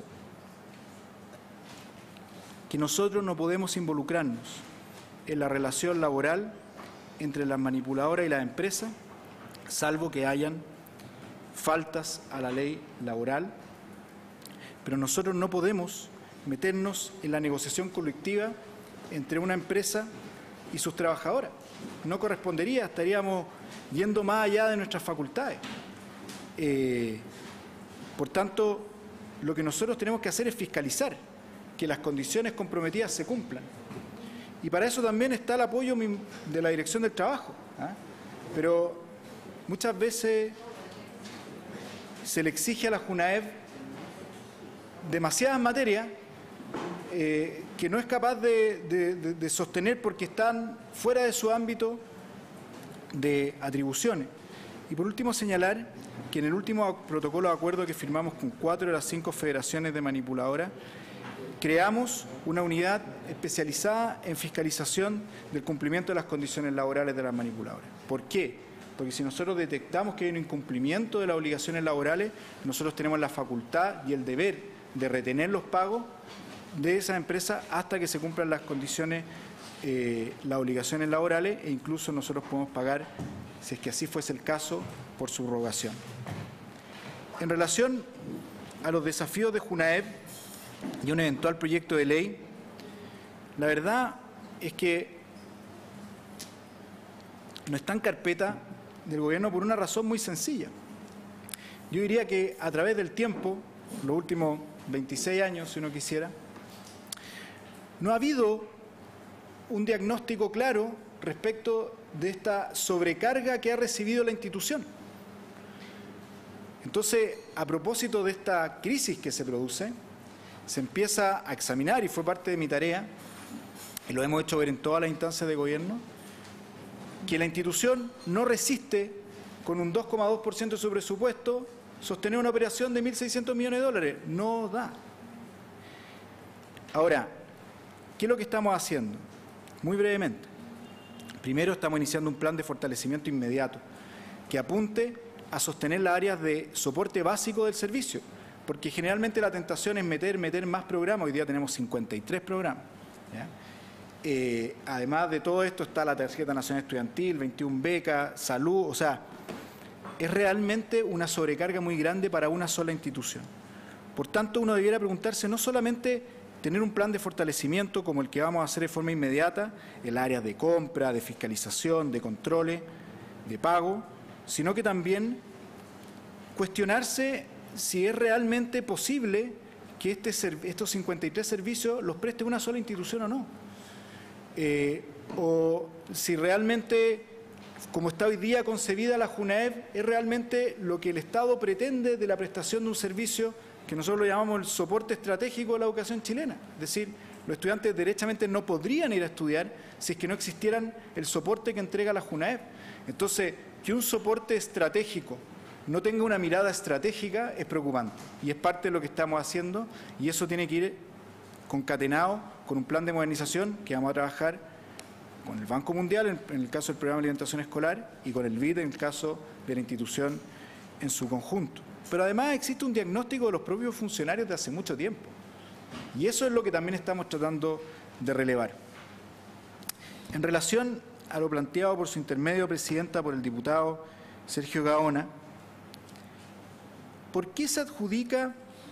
Que nosotros no podemos involucrarnos en la relación laboral entre las manipuladoras y las empresas, salvo que hayan faltas a la ley laboral, pero nosotros no podemos meternos en la negociación colectiva entre una empresa y sus trabajadoras. No correspondería, estaríamos yendo más allá de nuestras facultades. Eh, por tanto, lo que nosotros tenemos que hacer es fiscalizar que las condiciones comprometidas se cumplan. Y para eso también está el apoyo de la Dirección del Trabajo. ¿eh? Pero muchas veces se le exige a la JUNAEV demasiadas materias eh, que no es capaz de, de, de, de sostener porque están fuera de su ámbito de atribuciones. Y por último señalar que en el último protocolo de acuerdo que firmamos con cuatro de las cinco federaciones de manipuladoras, creamos una unidad especializada en fiscalización del cumplimiento de las condiciones laborales de las manipuladoras. ¿Por qué? Porque si nosotros detectamos que hay un incumplimiento de las obligaciones laborales, nosotros tenemos la facultad y el deber de retener los pagos de esas empresas hasta que se cumplan las condiciones, eh, las obligaciones laborales, e incluso nosotros podemos pagar, si es que así fuese el caso, por subrogación. En relación a los desafíos de JUNAEV y un eventual proyecto de ley, la verdad es que no está en carpeta del Gobierno por una razón muy sencilla. Yo diría que a través del tiempo, los últimos veintiséis años, si uno quisiera, no ha habido un diagnóstico claro respecto de esta sobrecarga que ha recibido la institución. Entonces, a propósito de esta crisis que se produce, se empieza a examinar, y fue parte de mi tarea, y lo hemos hecho ver en todas las instancias de gobierno, que la institución no resiste, con un dos coma dos por ciento de su presupuesto, sostener una operación de mil seiscientos millones de dólares. No da. Ahora, ¿qué es lo que estamos haciendo? Muy brevemente. Primero, estamos iniciando un plan de fortalecimiento inmediato que apunte a sostener las áreas de soporte básico del servicio, porque generalmente la tentación es meter, meter más programas. Hoy día tenemos cincuenta y tres programas. ¿Ya? Eh, además de todo esto está la tarjeta nacional estudiantil, veintiuna becas, salud, o sea, es realmente una sobrecarga muy grande para una sola institución. Por tanto, uno debiera preguntarse no solamente tener un plan de fortalecimiento como el que vamos a hacer de forma inmediata, el área de compra, de fiscalización, de controles, de pago, sino que también cuestionarse si es realmente posible que este, estos cincuenta y tres servicios los preste una sola institución o no. Eh, o si realmente, como está hoy día concebida la JUNAEP, es realmente lo que el Estado pretende de la prestación de un servicio que nosotros lo llamamos el soporte estratégico de la educación chilena. Es decir, los estudiantes derechamente no podrían ir a estudiar si es que no existieran el soporte que entrega la JUNAEP. Entonces, que un soporte estratégico no tenga una mirada estratégica es preocupante y es parte de lo que estamos haciendo, y eso tiene que ir concatenado con un plan de modernización que vamos a trabajar con el Banco Mundial en, en el caso del programa de alimentación escolar y con el B I D en el caso de la institución en su conjunto. Pero además existe un diagnóstico de los propios funcionarios de hace mucho tiempo, y eso es lo que también estamos tratando de relevar. En relación a lo planteado por su intermedio, Presidenta, por el diputado Sergio Gaona, ¿por qué se adjudica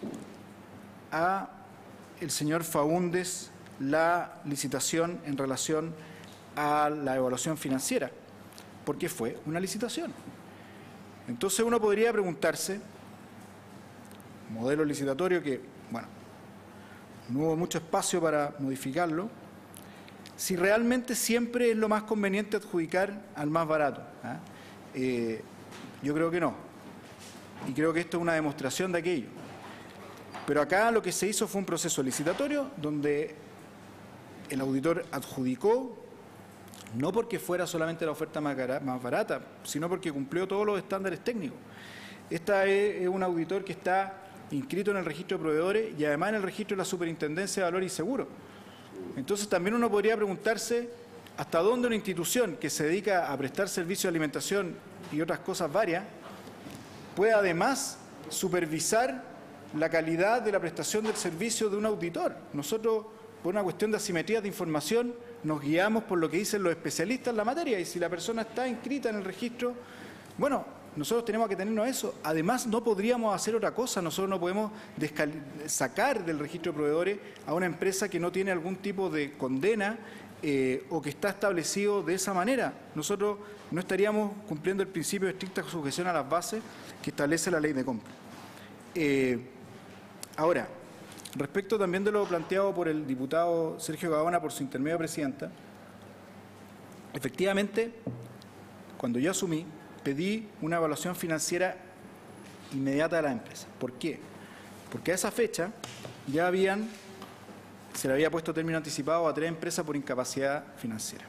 a el señor Faúndez la licitación en relación a la evaluación financiera? Porque fue una licitación. Entonces uno podría preguntarse, modelo licitatorio que, bueno, no hubo mucho espacio para modificarlo, si realmente siempre es lo más conveniente adjudicar al más barato. ¿eh? Eh, yo creo que no. Y creo que esto es una demostración de aquello. Pero acá lo que se hizo fue un proceso licitatorio donde el auditor adjudicó, no porque fuera solamente la oferta más barata, sino porque cumplió todos los estándares técnicos. Esta es un auditor que está inscrito en el registro de proveedores y además en el registro de la Superintendencia de Valores y Seguros. Entonces también uno podría preguntarse hasta dónde una institución que se dedica a prestar servicios de alimentación y otras cosas varias puede además supervisar la calidad de la prestación del servicio de un auditor. Nosotros, por una cuestión de asimetría de información, nos guiamos por lo que dicen los especialistas en la materia, y si la persona está inscrita en el registro, bueno, nosotros tenemos que tenernos eso. Además, no podríamos hacer otra cosa. Nosotros no podemos sacar del registro de proveedores a una empresa que no tiene algún tipo de condena eh, o que está establecido de esa manera. Nosotros no estaríamos cumpliendo el principio de estricta sujeción a las bases que establece la ley de compra. Eh, ahora, respecto también de lo planteado por el diputado Sergio Gaona por su intermedio, Presidenta, efectivamente, cuando yo asumí, pedí una evaluación financiera inmediata de la empresa. ¿Por qué? Porque a esa fecha ya habían, se le había puesto término anticipado a tres empresas por incapacidad financiera.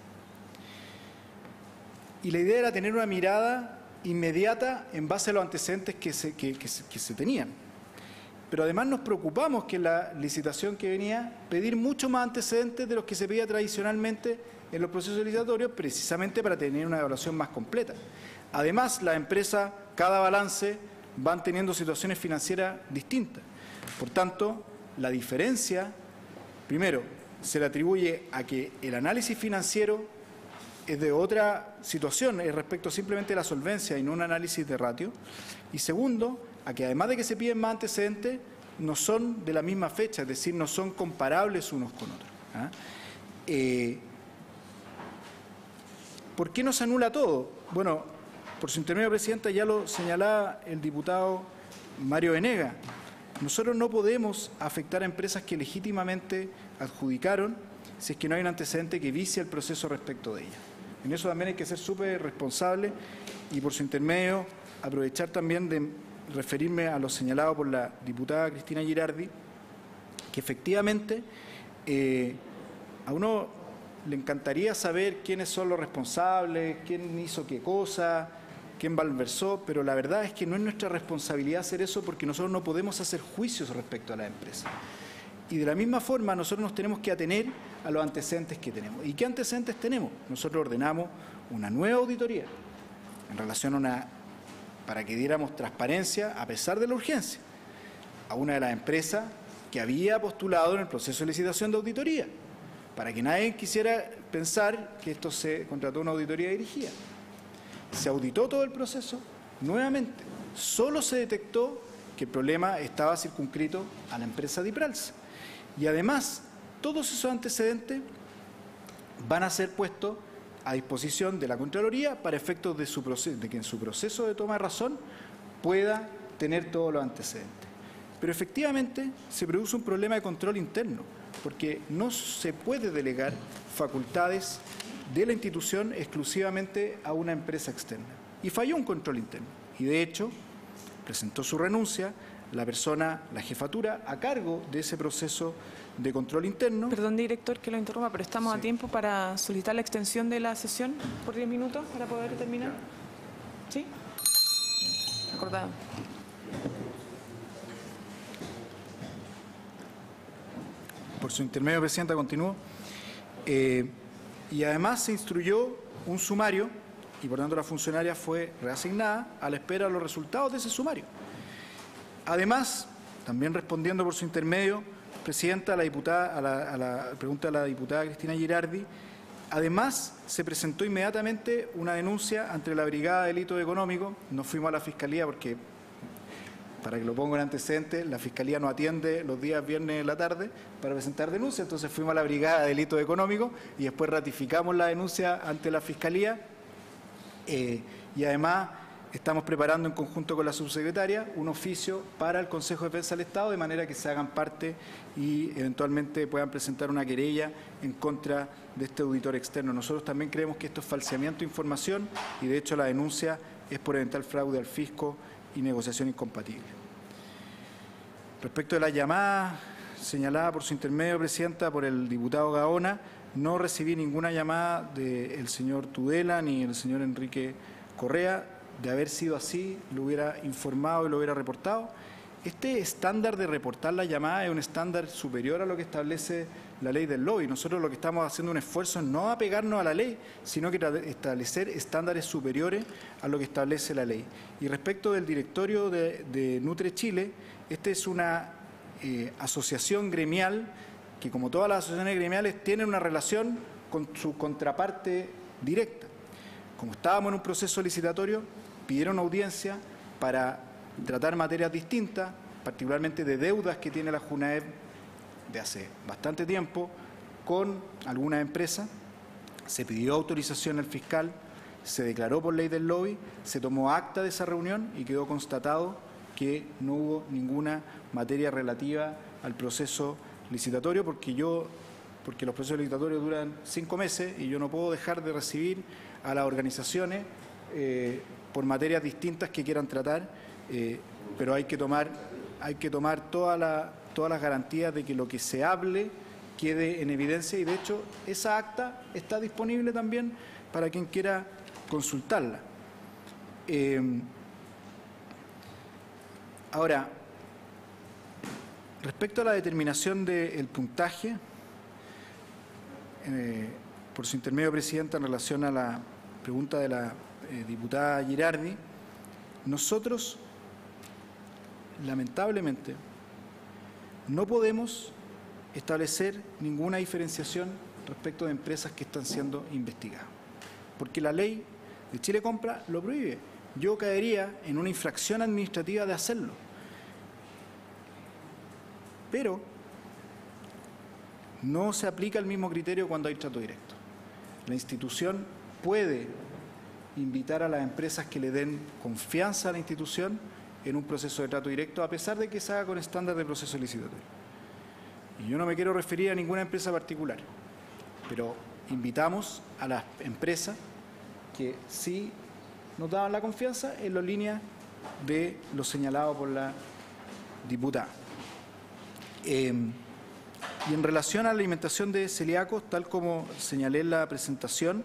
Y la idea era tener una mirada inmediata en base a los antecedentes que se, que, que, que se tenían. Pero además nos preocupamos que la licitación que venía pedir mucho más antecedentes de los que se pedía tradicionalmente en los procesos licitatorios, precisamente para tener una evaluación más completa. Además, las empresas, cada balance, van teniendo situaciones financieras distintas. Por tanto, la diferencia, primero, se le atribuye a que el análisis financiero es de otra situación, es respecto simplemente a la solvencia y no un análisis de ratio. Y segundo, a que además de que se piden más antecedentes, no son de la misma fecha, es decir, no son comparables unos con otros. ¿ah? Eh, ¿Por qué no se anula todo? Bueno, por su intermedio, Presidenta, ya lo señalaba el diputado Mario Venegas. Nosotros no podemos afectar a empresas que legítimamente adjudicaron si es que no hay un antecedente que vicie el proceso respecto de ellas. En eso también hay que ser súper responsable y, por su intermedio, aprovechar también de referirme a lo señalado por la diputada Cristina Girardi, que efectivamente eh, a uno le encantaría saber quiénes son los responsables, quién hizo qué cosa, quién malversó, pero la verdad es que no es nuestra responsabilidad hacer eso porque nosotros no podemos hacer juicios respecto a la empresa. Y de la misma forma nosotros nos tenemos que atener a los antecedentes que tenemos. ¿Y qué antecedentes tenemos? Nosotros ordenamos una nueva auditoría en relación a una, para que diéramos transparencia, a pesar de la urgencia, a una de las empresas que había postulado en el proceso de licitación de auditoría, para que nadie quisiera pensar que esto se contrató una auditoría dirigida. Se auditó todo el proceso nuevamente. Solo se detectó que el problema estaba circunscrito a la empresa Dipralsa. Y además, todos esos antecedentes van a ser puestos a disposición de la Contraloría para efectos de, su proceso, de que en su proceso de toma de razón pueda tener todos los antecedentes. Pero efectivamente se produce un problema de control interno, porque no se puede delegar facultades de la institución exclusivamente a una empresa externa. Y falló un control interno. Y de hecho, presentó su renuncia la persona, la jefatura, a cargo de ese proceso de control interno. Perdón, director, que lo interrumpa, pero estamos Sí. a tiempo para solicitar la extensión de la sesión por diez minutos para poder terminar. ¿Sí? Acordado. Por su intermedio, Presidenta, continúo. Eh, y además se instruyó un sumario y por tanto la funcionaria fue reasignada a la espera de los resultados de ese sumario. Además, también respondiendo por su intermedio, Presidenta, a la, diputada, a la, a la pregunta de la diputada Cristina Girardi, además se presentó inmediatamente una denuncia ante la Brigada de Delitos Económicos. No fuimos a la Fiscalía porque, para que lo ponga en antecedentes, la Fiscalía no atiende los días viernes en la tarde para presentar denuncias, entonces fuimos a la Brigada de Delitos Económicos y después ratificamos la denuncia ante la Fiscalía eh, y además estamos preparando en conjunto con la subsecretaria un oficio para el Consejo de Defensa del Estado de manera que se hagan parte y eventualmente puedan presentar una querella en contra de este auditor externo. Nosotros también creemos que esto es falseamiento de información y de hecho la denuncia es por eventual fraude al fisco y negociación incompatible. Respecto de la llamada señalada por su intermedio, Presidenta, por el diputado Gaona, no recibí ninguna llamada del señor Tudela ni del señor Enrique Correa. De haber sido así, lo hubiera informado y lo hubiera reportado. Este estándar de reportar la llamada es un estándar superior a lo que establece la ley del lobby. Nosotros lo que estamos haciendo un esfuerzo es no apegarnos a la ley, sino que establecer estándares superiores a lo que establece la ley. Y respecto del directorio de, de Nutre Chile, esta es una eh, asociación gremial que, como todas las asociaciones gremiales, tienen una relación con su contraparte directa. Como estábamos en un proceso licitatorio, pidieron audiencia para tratar materias distintas, particularmente de deudas que tiene la JUNAEP de hace bastante tiempo con algunas empresas. Se pidió autorización al fiscal, se declaró por ley del lobby, se tomó acta de esa reunión y quedó constatado que no hubo ninguna materia relativa al proceso licitatorio, porque yo, porque los procesos licitatorios duran cinco meses y yo no puedo dejar de recibir a las organizaciones eh, por materias distintas que quieran tratar, eh, pero hay que tomar, hay que tomar toda la, todas las garantías de que lo que se hable quede en evidencia y de hecho esa acta está disponible también para quien quiera consultarla. Eh, ahora, respecto a la determinación del puntaje, eh, por su intermedio, Presidenta, en relación a la pregunta de la eh, diputada Girardi, nosotros, lamentablemente, no podemos establecer ninguna diferenciación respecto de empresas que están siendo investigadas, porque la ley de Chile Compra lo prohíbe. Yo caería en una infracción administrativa de hacerlo. Pero no se aplica el mismo criterio cuando hay trato directo. La institución puede invitar a las empresas que le den confianza a la institución en un proceso de trato directo, a pesar de que se haga con estándar de proceso licitatorio. Y yo no me quiero referir a ninguna empresa particular, pero invitamos a las empresas que sí nos daban la confianza en la línea de lo señalado por la diputada. Eh, y en relación a la alimentación de celíacos, tal como señalé en la presentación,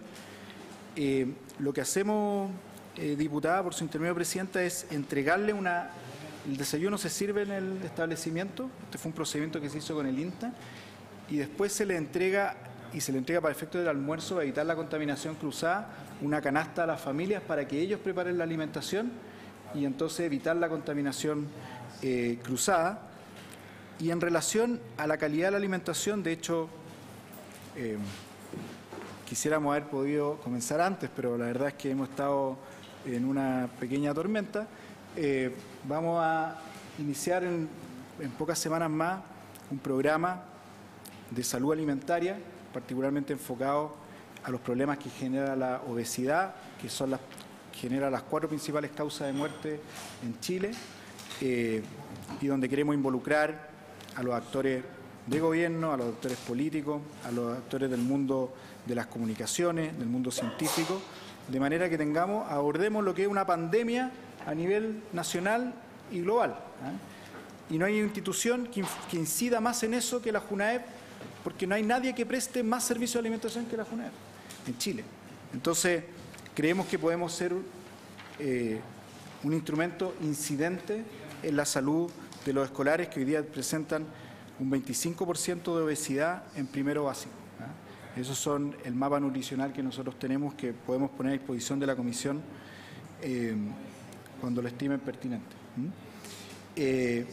eh, lo que hacemos, eh, diputada, por su intermedio, Presidenta, es entregarle una el desayuno se sirve en el establecimiento, este fue un procedimiento que se hizo con el INTA, y después se le entrega, y se le entrega para efecto del almuerzo, para evitar la contaminación cruzada, una canasta a las familias para que ellos preparen la alimentación y entonces evitar la contaminación eh, cruzada. Y en relación a la calidad de la alimentación, de hecho, eh, quisiéramos haber podido comenzar antes, pero la verdad es que hemos estado en una pequeña tormenta. Eh, vamos a iniciar en, en pocas semanas más un programa de salud alimentaria, particularmente enfocado a los problemas que genera la obesidad, que son las, genera las cuatro principales causas de muerte en Chile, eh, y donde queremos involucrar a los actores de gobierno, a los actores políticos, a los actores del mundo de las comunicaciones, del mundo científico, de manera que tengamos, abordemos lo que es una pandemia a nivel nacional y global, ¿eh? Y no hay institución que, que incida más en eso que la JUNAEP, porque no hay nadie que preste más servicio de alimentación que la JUNAEP en Chile. Entonces, creemos que podemos ser eh, un instrumento incidente en la salud de los escolares que hoy día presentan un veinticinco por ciento de obesidad en primero básico. ¿eh? Esos son el mapa nutricional que nosotros tenemos, que podemos poner a disposición de la Comisión eh, cuando lo estimen pertinente. ¿Mm? Eh,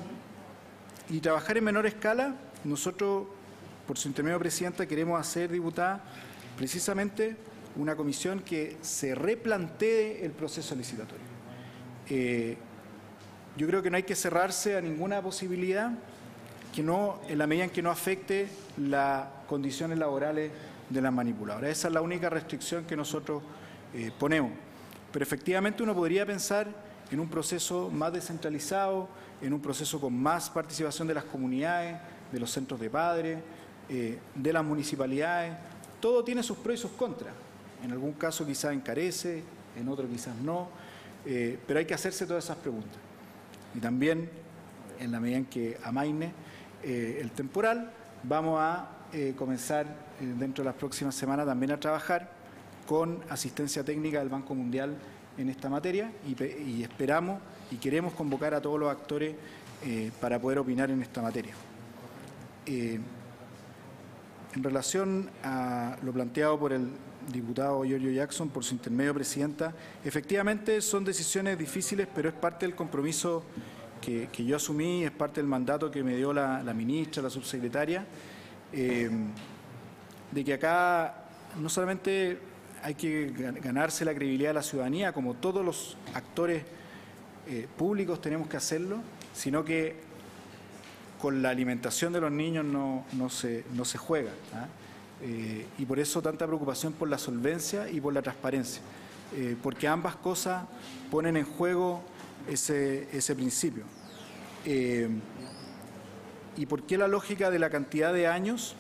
y trabajar en menor escala, nosotros, por su intermedio, Presidenta, queremos hacer, diputada, precisamente una comisión que se replantee el proceso licitatorio. Eh, yo creo que no hay que cerrarse a ninguna posibilidad que no, en la medida en que no afecte las condiciones laborales de las manipuladoras. Esa es la única restricción que nosotros eh, ponemos. Pero efectivamente uno podría pensar en un proceso más descentralizado, en un proceso con más participación de las comunidades, de los centros de padres, eh, de las municipalidades. Todo tiene sus pros y sus contras. En algún caso quizás encarece, en otro quizás no, eh, pero hay que hacerse todas esas preguntas. Y también, en la medida en que amaine eh, el temporal, vamos a eh, comenzar eh, dentro de las próximas semanas también a trabajar con asistencia técnica del Banco Mundial en esta materia y, y esperamos y queremos convocar a todos los actores eh, para poder opinar en esta materia. Eh, en relación a lo planteado por el diputado Giorgio Jackson, por su intermedio, Presidenta, efectivamente son decisiones difíciles, pero es parte del compromiso que, que yo asumí, es parte del mandato que me dio la, la ministra, la subsecretaria, eh, de que acá no solamente hay que ganarse la credibilidad de la ciudadanía, como todos los actores eh, públicos tenemos que hacerlo, sino que con la alimentación de los niños no, no, se, no se juega. ¿ah? Eh, y por eso tanta preocupación por la solvencia y por la transparencia, eh, porque ambas cosas ponen en juego ese, ese principio. Eh, ¿Y por qué la lógica de la cantidad de años?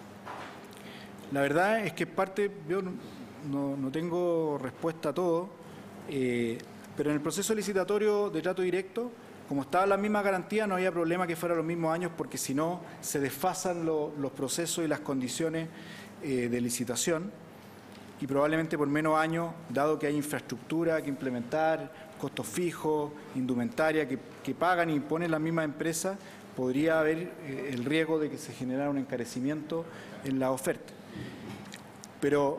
La verdad es que parte, yo no, no tengo respuesta a todo, eh, pero en el proceso licitatorio de trato directo, como estaban las mismas garantías, no había problema que fueran los mismos años, porque si no se desfasan lo, los procesos y las condiciones eh, de licitación, y probablemente por menos años, dado que hay infraestructura que implementar, costos fijos, indumentaria que, que pagan y imponen las mismas empresas, podría haber eh, el riesgo de que se generara un encarecimiento en la oferta. Pero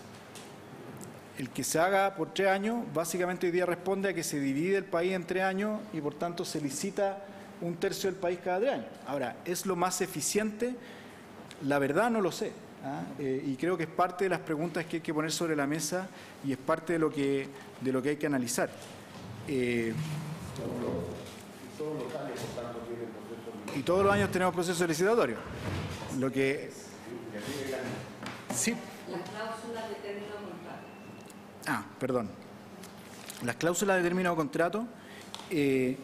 el que se haga por tres años, básicamente hoy día responde a que se divide el país en tres años y por tanto se licita un tercio del país cada tres años. Ahora, ¿es lo más eficiente? La verdad no lo sé. ¿ah? Eh, y creo que es parte de las preguntas que hay que poner sobre la mesa y es parte de lo que, de lo que hay que analizar. Eh, y todos los años tenemos procesos licitatorios. Lo que... Sí. Las cláusulas de término de contrato. Ah, perdón. Las cláusulas de término de contrato, eh,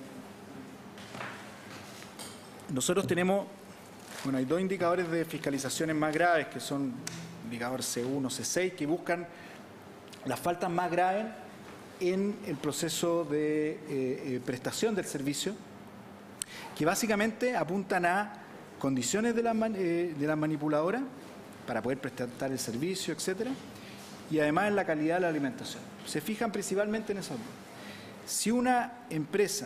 nosotros tenemos, bueno, hay dos indicadores de fiscalizaciones más graves, que son indicador C uno, C seis, que buscan las faltas más graves en el proceso de eh, eh, prestación del servicio, que básicamente apuntan a condiciones de las eh, de la manipuladora para poder prestar el servicio, etcétera, y además en la calidad de la alimentación. Se fijan principalmente en eso. Si una empresa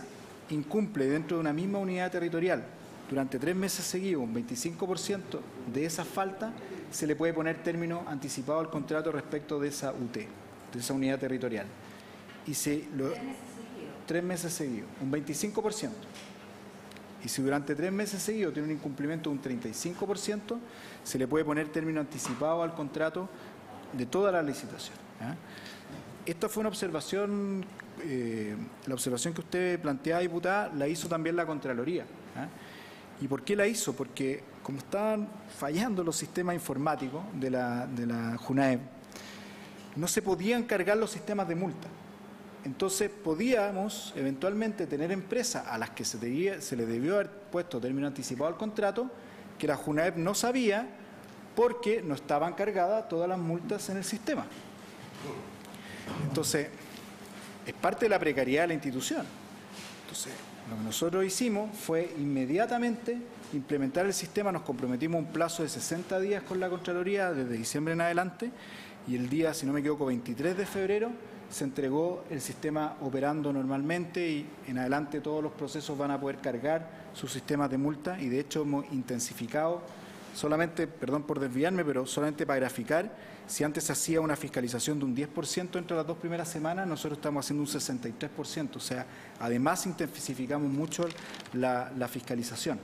incumple dentro de una misma unidad territorial durante tres meses seguidos un veinticinco por ciento de esas faltas, se le puede poner término anticipado al contrato respecto de esa U T, de esa unidad territorial. Y si lo, tres meses seguidos, tres meses seguidos, un veinticinco por ciento. Y si durante tres meses seguidos tiene un incumplimiento de un treinta y cinco por ciento, se le puede poner término anticipado al contrato de toda la licitación. ¿eh? Esta fue una observación, eh, la observación que usted planteaba, diputada, la hizo también la Contraloría. ¿eh? ¿Y por qué la hizo? Porque como estaban fallando los sistemas informáticos de la, de la JUNAEB, no se podían cargar los sistemas de multa. Entonces podíamos eventualmente tener empresas a las que se, debía, se les debió haber puesto término anticipado al contrato, que la JUNAEB no sabía porque no estaban cargadas todas las multas en el sistema. Entonces, es parte de la precariedad de la institución. Entonces, lo que nosotros hicimos fue inmediatamente implementar el sistema, nos comprometimos un plazo de sesenta días con la Contraloría desde diciembre en adelante, y el día, si no me equivoco, veintitrés de febrero, se entregó el sistema operando normalmente y en adelante todos los procesos van a poder cargar sus sistemas de multa, y de hecho hemos intensificado, solamente, perdón por desviarme, pero solamente para graficar, si antes se hacía una fiscalización de un diez por ciento entre las dos primeras semanas, nosotros estamos haciendo un sesenta y tres por ciento, o sea, además intensificamos mucho la, la fiscalización.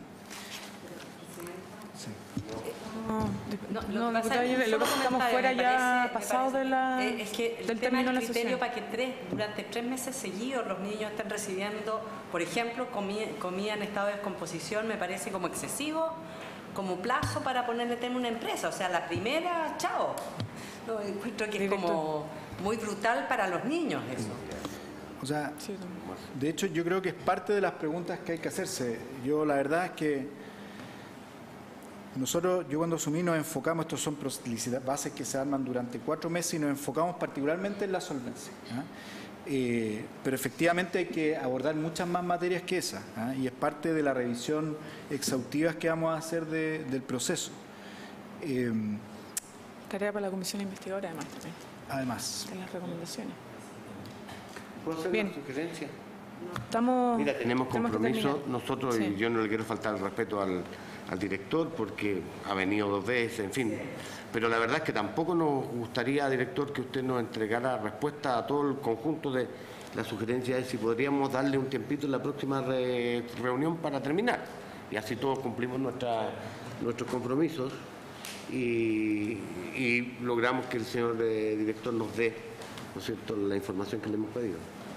Sí. No, No, no, lo que pasa es lo que solo pasa es que estamos comentario, fuera me ya parece- me pasado parece- de la, eh, es que el del tema término de del la criterio sesión. para que tres, durante tres meses seguidos los niños estén recibiendo, por ejemplo, comida, comida en estado de descomposición, me parece como excesivo, como plazo para ponerle tema a una empresa. O sea, la primera, chao. No, encuentro que es como muy brutal para los niños eso. O sea, de hecho yo creo que es parte de las preguntas que hay que hacerse. Yo la verdad es que nosotros, yo cuando asumí nos enfocamos, estos son bases que se arman durante cuatro meses y nos enfocamos particularmente en la solvencia. ¿ah? Eh, pero efectivamente hay que abordar muchas más materias que esa, ¿ah? y es parte de la revisión exhaustiva que vamos a hacer de, del proceso. Eh, Tarea para la comisión investigadora, además, también, además. de las recomendaciones. ¿Puedo hacer Bien. una sugerencia? Estamos, Mira, tenemos que compromiso terminar. nosotros, Sí. y yo no le quiero faltar el respeto al, al director porque ha venido dos veces, en fin. Pero la verdad es que tampoco nos gustaría, director, que usted nos entregara respuesta a todo el conjunto de las sugerencias de si podríamos darle un tiempito en la próxima re- reunión para terminar. Y así todos cumplimos nuestra, nuestros compromisos y, y logramos que el señor eh, director nos dé, ¿no es cierto?, la información que le hemos pedido.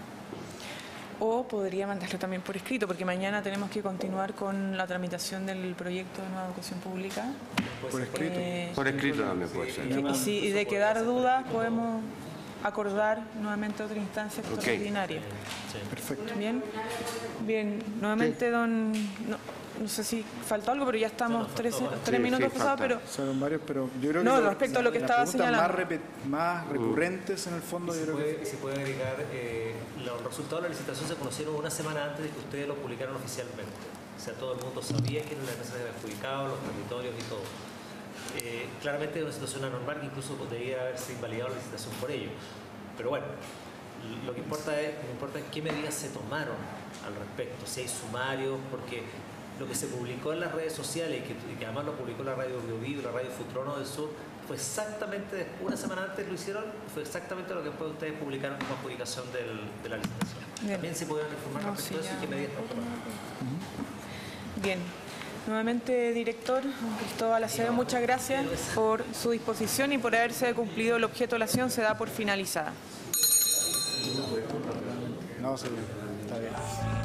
O podría mandarlo también por escrito, porque mañana tenemos que continuar con la tramitación del proyecto de nueva educación pública. Por escrito. Eh, Por escrito también puede ser. y, y si y de quedar dudas, podemos acordar nuevamente otra instancia Ok. extraordinaria. Perfecto. Bien, bien. Nuevamente, don, no, no sé si faltó algo, pero ya estamos tres, tres Sí, minutos sí, pasados, falta. pero Son varios, pero yo creo que No, lo- respecto a lo que las estaba preguntas señalando. más, repet- más recurrentes en el fondo, Y yo se, creo puede, que... se puede agregar, eh, los resultados de la licitación se conocieron una semana antes de que ustedes lo publicaran oficialmente. O sea, todo el mundo sabía quiénes eran las empresas que habían adjudicado, los territorios y todo. Eh, claramente es una situación anormal que incluso podría haberse invalidado la licitación por ello. Pero bueno, lo que importa es, lo que importa es qué medidas se tomaron al respecto, si hay sumarios, porque lo que se publicó en las redes sociales y que, y que además lo publicó la radio Bio Bio y la radio Futrono del Sur, fue exactamente, una semana antes lo hicieron, fue exactamente lo que después ustedes publicaron como adjudicación del, de la licitación. Bien. También se pudieron informar No, respecto sí, a eso y ya. qué medidas están tomando. bien. Nuevamente, director don Cristóbal Acevedo, muchas gracias por su disposición y por haberse cumplido el objeto de la acción. Se da por finalizada. No, sí, está bien.